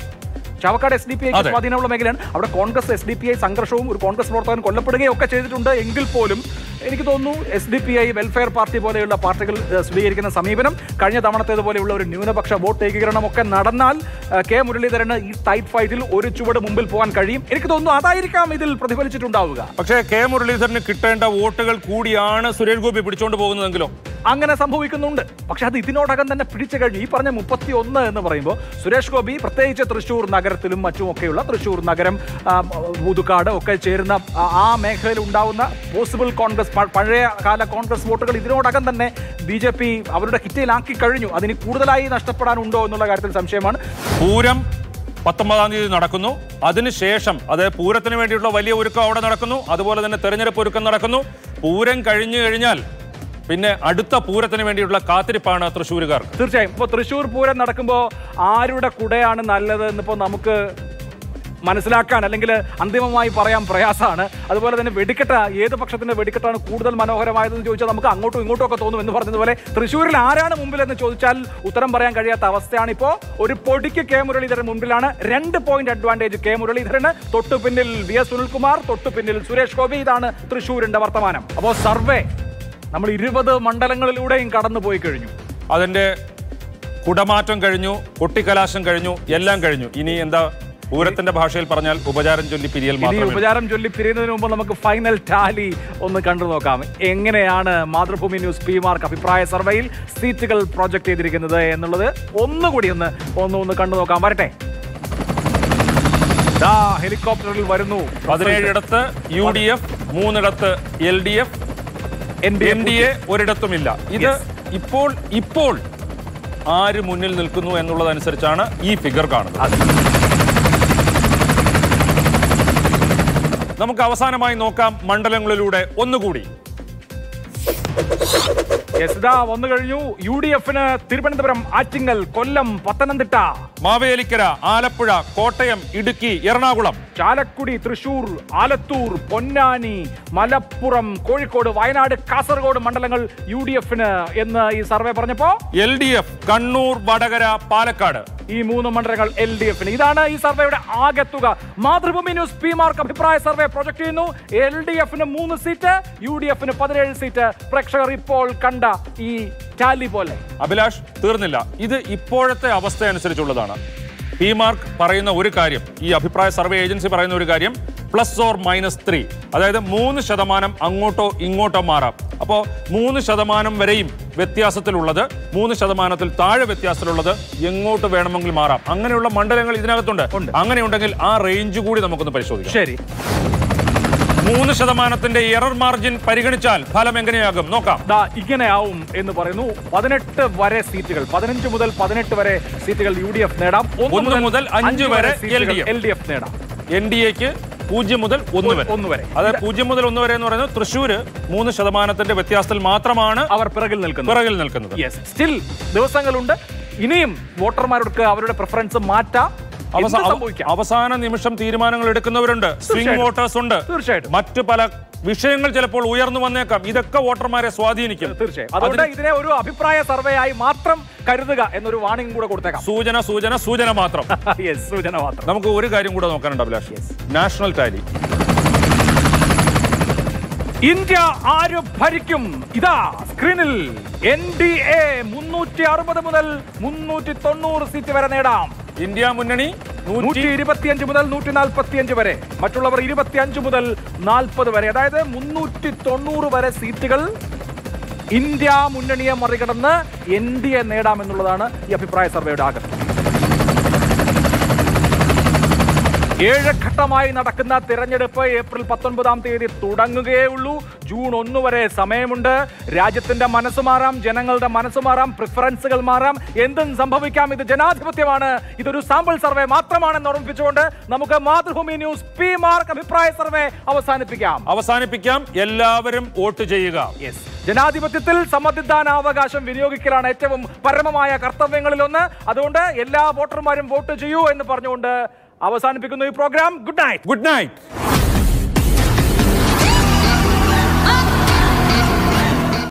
[SPEAKER 2] SDPIക്ക് സ്വാധീനമുള്ള മേഖലയാണ്. അവിടെ കോൺഗ്രസ് SDPI സംഘർഷവും ഒരു കോൺഗ്രസ് പ്രവർത്തകൻ കൊല്ലപ്പെടുകയും ഒക്കെ ചെയ്തിട്ടുണ്ട്. എങ്കിൽ പോലും എനിക്ക് തോന്നുന്നു SDPI, വെൽഫെയർ പാർട്ടി പോലെയുള്ള പാർട്ടികൾ സ്വീകരിക്കുന്ന സമീപനം, കഴിഞ്ഞ തവണത്തേതുപോലെയുള്ള ഒരു ന്യൂനപക്ഷ വോട്ട് ഏകീകരണം ഒക്കെ നടന്നാൽ കെ മുരളീധരന് ഈ ടൈറ്റ് ഫൈറ്റിൽ ഒരു ചുവട് മുമ്പിൽ പോകാൻ കഴിയും. എനിക്ക് തോന്നുന്നു അതായിരിക്കാം ഇതിൽ പ്രതിഫലിച്ചിട്ടുണ്ടാവുക.
[SPEAKER 1] പക്ഷേ കെ മുരളീധരന് കിട്ടേണ്ട വോട്ടുകൾ കൂടിയാണ് സുരേഷ് ഗോപി പിടിച്ചുകൊണ്ട് പോകുന്നതെങ്കിലോ?
[SPEAKER 2] അങ്ങനെ സംഭവിക്കുന്നുണ്ട്. പക്ഷെ അത് ഇതിനോടകം തന്നെ പിടിച്ചു കഴിഞ്ഞു. ഈ പറഞ്ഞ 31 എന്ന് പറയുമ്പോൾ സുരേഷ് ഗോപി പ്രത്യേകിച്ച് തൃശ്ശൂർ നഗരത്തിലും മറ്റുമൊക്കെയുള്ള തൃശ്ശൂർ നഗരം, മുതുകാട് ഒക്കെ ചേരുന്ന ആ മേഖലയിൽ ഉണ്ടാവുന്ന പോസിബിൾ കോൺഗ്രസ്, പഴയ കാല കോൺഗ്രസ് വോട്ടുകൾ ഇതിനോടകം തന്നെ BJP അവരുടെ കിറ്റയിലാക്കി കഴിഞ്ഞു. അതിന് കൂടുതലായി നഷ്ടപ്പെടാനുണ്ടോ എന്നുള്ള കാര്യത്തിൽ സംശയമാണ്.
[SPEAKER 1] പൂരം 19-ാം തീയതി നടക്കുന്നു. അതിനുശേഷം അതായത് പൂരത്തിന് വേണ്ടിയിട്ടുള്ള വലിയ ഒരുക്കം അവിടെ നടക്കുന്നു. അതുപോലെ തന്നെ തെരഞ്ഞെടുപ്പ് ഒരുക്കം നടക്കുന്നു. പൂരം കഴിഞ്ഞു കഴിഞ്ഞാൽ പിന്നെ അടുത്ത പൂരത്തിന് വേണ്ടിയുള്ള കാത്തിരിപ്പാണ് തൃശ്ശൂരുകാർ.
[SPEAKER 2] തീർച്ചയായും. ഇപ്പോൾ തൃശ്ശൂർ പൂരം നടക്കുമ്പോൾ ആരുടെ കുടയാണ് നല്ലത് എന്നിപ്പോൾ നമുക്ക് മനസ്സിലാക്കാൻ അല്ലെങ്കിൽ അന്തിമമായി പറയാൻ പ്രയാസമാണ്. അതുപോലെ തന്നെ വെടിക്കെട്ട്, ഏത് പക്ഷത്തിന്റെ വെടിക്കെട്ടാണ് കൂടുതൽ മനോഹരമായതെന്ന് ചോദിച്ചാൽ നമുക്ക് അങ്ങോട്ടും ഇങ്ങോട്ടും ഒക്കെ തോന്നും. എന്ന് പറഞ്ഞതുപോലെ തൃശ്ശൂരിൽ ആരാണ് മുമ്പിലെന്ന് ചോദിച്ചാൽ ഉത്തരം പറയാൻ കഴിയാത്ത അവസ്ഥയാണ്. ഇപ്പോൾ ഒരു പൊടിക്ക് കെ മുരളീധരൻ മുമ്പിലാണ്. 2 പോയിന്റ് അഡ്വാൻറ്റേജ് കെ മുരളീധരന്. തൊട്ടു പിന്നിൽ വി.എസ്. സുനിൽകുമാർ, തൊട്ടു പിന്നിൽ സുരേഷ് ഗോപി. ഇതാണ് തൃശ്ശൂരിന്റെ വർത്തമാനം. അപ്പോൾ സർവേ നമ്മൾ 20 മണ്ഡലങ്ങളിലൂടെയും കടന്നു പോയി കഴിഞ്ഞു.
[SPEAKER 1] അതിന്റെ കുടമാറ്റം കഴിഞ്ഞു, കൊട്ടിക്കലാശം കഴിഞ്ഞു, എല്ലാം കഴിഞ്ഞു. ഇനി എന്താ? പൂരത്തിന്റെ ഭാഷയിൽ പറഞ്ഞാൽ ഉപചാരം ചൊല്ലി പിരിയൽ മാത്രമേ.
[SPEAKER 2] ഉപചാരം ചൊല്ലി പിരിയുന്നതിന് മുമ്പ് നമുക്ക് ഫൈനൽ ടാലി ഒന്ന് കണ്ടു നോക്കാം. എങ്ങനെയാണ് മാതൃഭൂമി ന്യൂസ് പി മാർക്ക് അഭിപ്രായ സർവേയിൽ സീറ്റുകൾ പ്രൊജക്ട് ചെയ്തിരിക്കുന്നത് എന്നുള്ളത് ഒന്നുകൂടി ഒന്ന് കണ്ടു നോക്കാം. വരട്ടെ. ഹെലികോപ്റ്ററിൽ വരുന്നു.
[SPEAKER 1] 17 UDF, 3 LDF, NDA ഒരിടത്തുമില്ല. ഇത് ഇപ്പോൾ ആര് മുന്നിൽ നിൽക്കുന്നു എന്നുള്ളതനുസരിച്ചാണ് ഈ ഫിഗർ കാണുന്നത്. നമുക്ക് അവസാനമായി നോക്കാം മണ്ഡലങ്ങളിലൂടെ ഒന്നുകൂടി.
[SPEAKER 2] വന്നു കഴിഞ്ഞു. UDF തിരുവനന്തപുരം, ആറ്റിങ്ങൽ, കൊല്ലം, പത്തനംതിട്ട,
[SPEAKER 1] മാവേലിക്കര, ആലപ്പുഴ, കോട്ടയം, ഇടുക്കി, എറണാകുളം,
[SPEAKER 2] ചാലക്കുടി, തൃശൂർ, ആലത്തൂർ, പൊന്നാനി, മലപ്പുറം, കോഴിക്കോട്, വയനാട്, കാസർഗോഡ് മണ്ഡലങ്ങൾ UDF എന്ന് ഈ സർവേ പറഞ്ഞപ്പോ
[SPEAKER 1] LDF കണ്ണൂർ, വടകര, പാലക്കാട്
[SPEAKER 2] ഈ 3 മണ്ഡലങ്ങൾ LDF. ഇതാണ് ഈ സർവേയുടെ ആകെത്തുക. മാതൃഭൂമി ന്യൂസ് P-മാർക്ക് അഭിപ്രായ സർവേ പ്രൊജക്ട് ചെയ്യുന്നു. LDF 3 seat, UDF 17 seat. പ്രേക്ഷകർ ഇപ്പോൾ കണ്ട ഈ ടാലി പോലെ.
[SPEAKER 1] അഭിലാഷ്, തീർന്നില്ല. ഇത് ഇപ്പോഴത്തെ അവസ്ഥ അനുസരിച്ചുള്ളതാണ്. P-മാർക്ക് പറയുന്ന ഒരു കാര്യം, ഈ അഭിപ്രായ സർവേ ഏജൻസി പറയുന്ന ഒരു കാര്യം, +or-3, അതായത് 3% അങ്ങോട്ടോ ഇങ്ങോട്ടോ മാറാം. അപ്പോൾ 3% വരെയും വ്യത്യാസത്തിലുള്ളത്, 3% താഴെ വ്യത്യാസത്തിലുള്ളത് എങ്ങോട്ട് വേണമെങ്കിൽ മാറാം. അങ്ങനെയുള്ള മണ്ഡലങ്ങൾ ഇതിനകത്തുണ്ട്. അങ്ങനെയുണ്ടെങ്കിൽ ആ റേഞ്ച് കൂടി നമുക്കൊന്ന് പരിശോധിക്കാം.
[SPEAKER 2] ശരി,
[SPEAKER 1] 3% എറർ മാർജിൻ പരിഗണിച്ചാൽ ഫലം എങ്ങനെയാകും നോക്കാം.
[SPEAKER 2] ഇങ്ങനെയാവും എന്ന് പറയുന്നു. 18 വരെ സീറ്റുകൾ, 15 മുതൽ 18 വരെ സീറ്റുകൾ UDF നേടാം.
[SPEAKER 1] 1 മുതൽ 5 വരെ
[SPEAKER 2] LDF നേടാം.
[SPEAKER 1] NDAക്ക് 0 മുതൽ 1 വരെ. അതായത് 0 മുതൽ 1 വരെ എന്ന് പറയുന്നത് തൃശ്ശൂര് 3% വ്യത്യാസത്തിൽ മാത്രമാണ്
[SPEAKER 2] അവർ പിറകിൽ നിൽക്കുന്നത്. സ്റ്റിൽ ദിവസങ്ങളുണ്ട്. ഇനിയും വോട്ടർമാർക്ക് അവരുടെ പ്രിഫറൻസ് മാറ്റാം.
[SPEAKER 1] അവസാന നിമിഷം തീരുമാനങ്ങൾ എടുക്കുന്നവരുണ്ട്, സ്വിംഗ് വോട്ടേഴ്സ് ഉണ്ട്.
[SPEAKER 2] തീർച്ചയായിട്ടും
[SPEAKER 1] മറ്റു പല വിഷയങ്ങൾ ചിലപ്പോൾ ഉയർന്നു വന്നേക്കാം. ഇതൊക്കെ വോട്ടർമാരെ സ്വാധീനിക്കും.
[SPEAKER 2] തീർച്ചയായും. അതുകൊണ്ട് ഇതിനെ ഒരു അഭിപ്രായ സർവേ ആയി മാത്രം കരുതുക എന്നൊരു വാണിംഗ് കൂടെ കൊടുത്തേക്കാം.
[SPEAKER 1] സൂചന മാത്രം.
[SPEAKER 2] സൂചന മാത്രം.
[SPEAKER 1] നമുക്ക് ഒരു കാര്യം കൂടെ നോക്കാനുണ്ട് അഭിലാഷ്. National tally.
[SPEAKER 2] ഇന്ത്യ ആര് ഭരിക്കും? ഇതാ സ്ക്രീനിൽ. NDA 360 മുതൽ 390 സീറ്റ് വരെ നേടാം.
[SPEAKER 1] ഇന്ത്യ മുന്നണി
[SPEAKER 2] 125 മുതൽ 145 വരെ. മറ്റുള്ളവർ 25 മുതൽ 40 വരെ. അതായത് 390 വരെ സീറ്റുകൾ ഇന്ത്യ മുന്നണിയെ മറികടന്ന് NDA നേടാമെന്നുള്ളതാണ് ഈ അഭിപ്രായ സർവേയുടെ ആകെ. 7 ഘട്ടമായി നടക്കുന്ന തിരഞ്ഞെടുപ്പ് ഏപ്രിൽ 19-ാം തീയതി തുടങ്ങുകയേ ഉള്ളൂ. ജൂൺ 1 വരെ സമയമുണ്ട്. രാജ്യത്തിന്റെ മനസ്സ് മാറാം, ജനങ്ങളുടെ മനസ്സ് മാറാം, പ്രിഫറൻസുകൾ മാറാം, എന്തും സംഭവിക്കാം. ഇത് ജനാധിപത്യമാണ്. ഇതൊരു സാമ്പിൾ സർവേ മാത്രമാണെന്ന് ഓർമ്മിപ്പിച്ചുകൊണ്ട് നമുക്ക് മാതൃഭൂമി ന്യൂസ് P-മാർക്ക് അഭിപ്രായ സർവേ അവസാനിപ്പിക്കാം. എല്ലാവരും വോട്ട് ചെയ്യുക. ജനാധിപത്യത്തിൽ സമ്മതിദാനാവകാശം വിനിയോഗിക്കലാണ് ഏറ്റവും പരമമായ കർത്തവ്യങ്ങളിലൊന്ന്. അതുകൊണ്ട് എല്ലാ വോട്ടർമാരും വോട്ട് ചെയ്യൂ എന്ന് പറഞ്ഞുകൊണ്ട് അവസാനിപ്പിക്കുന്നു ഈ പ്രോഗ്രാം. Good night.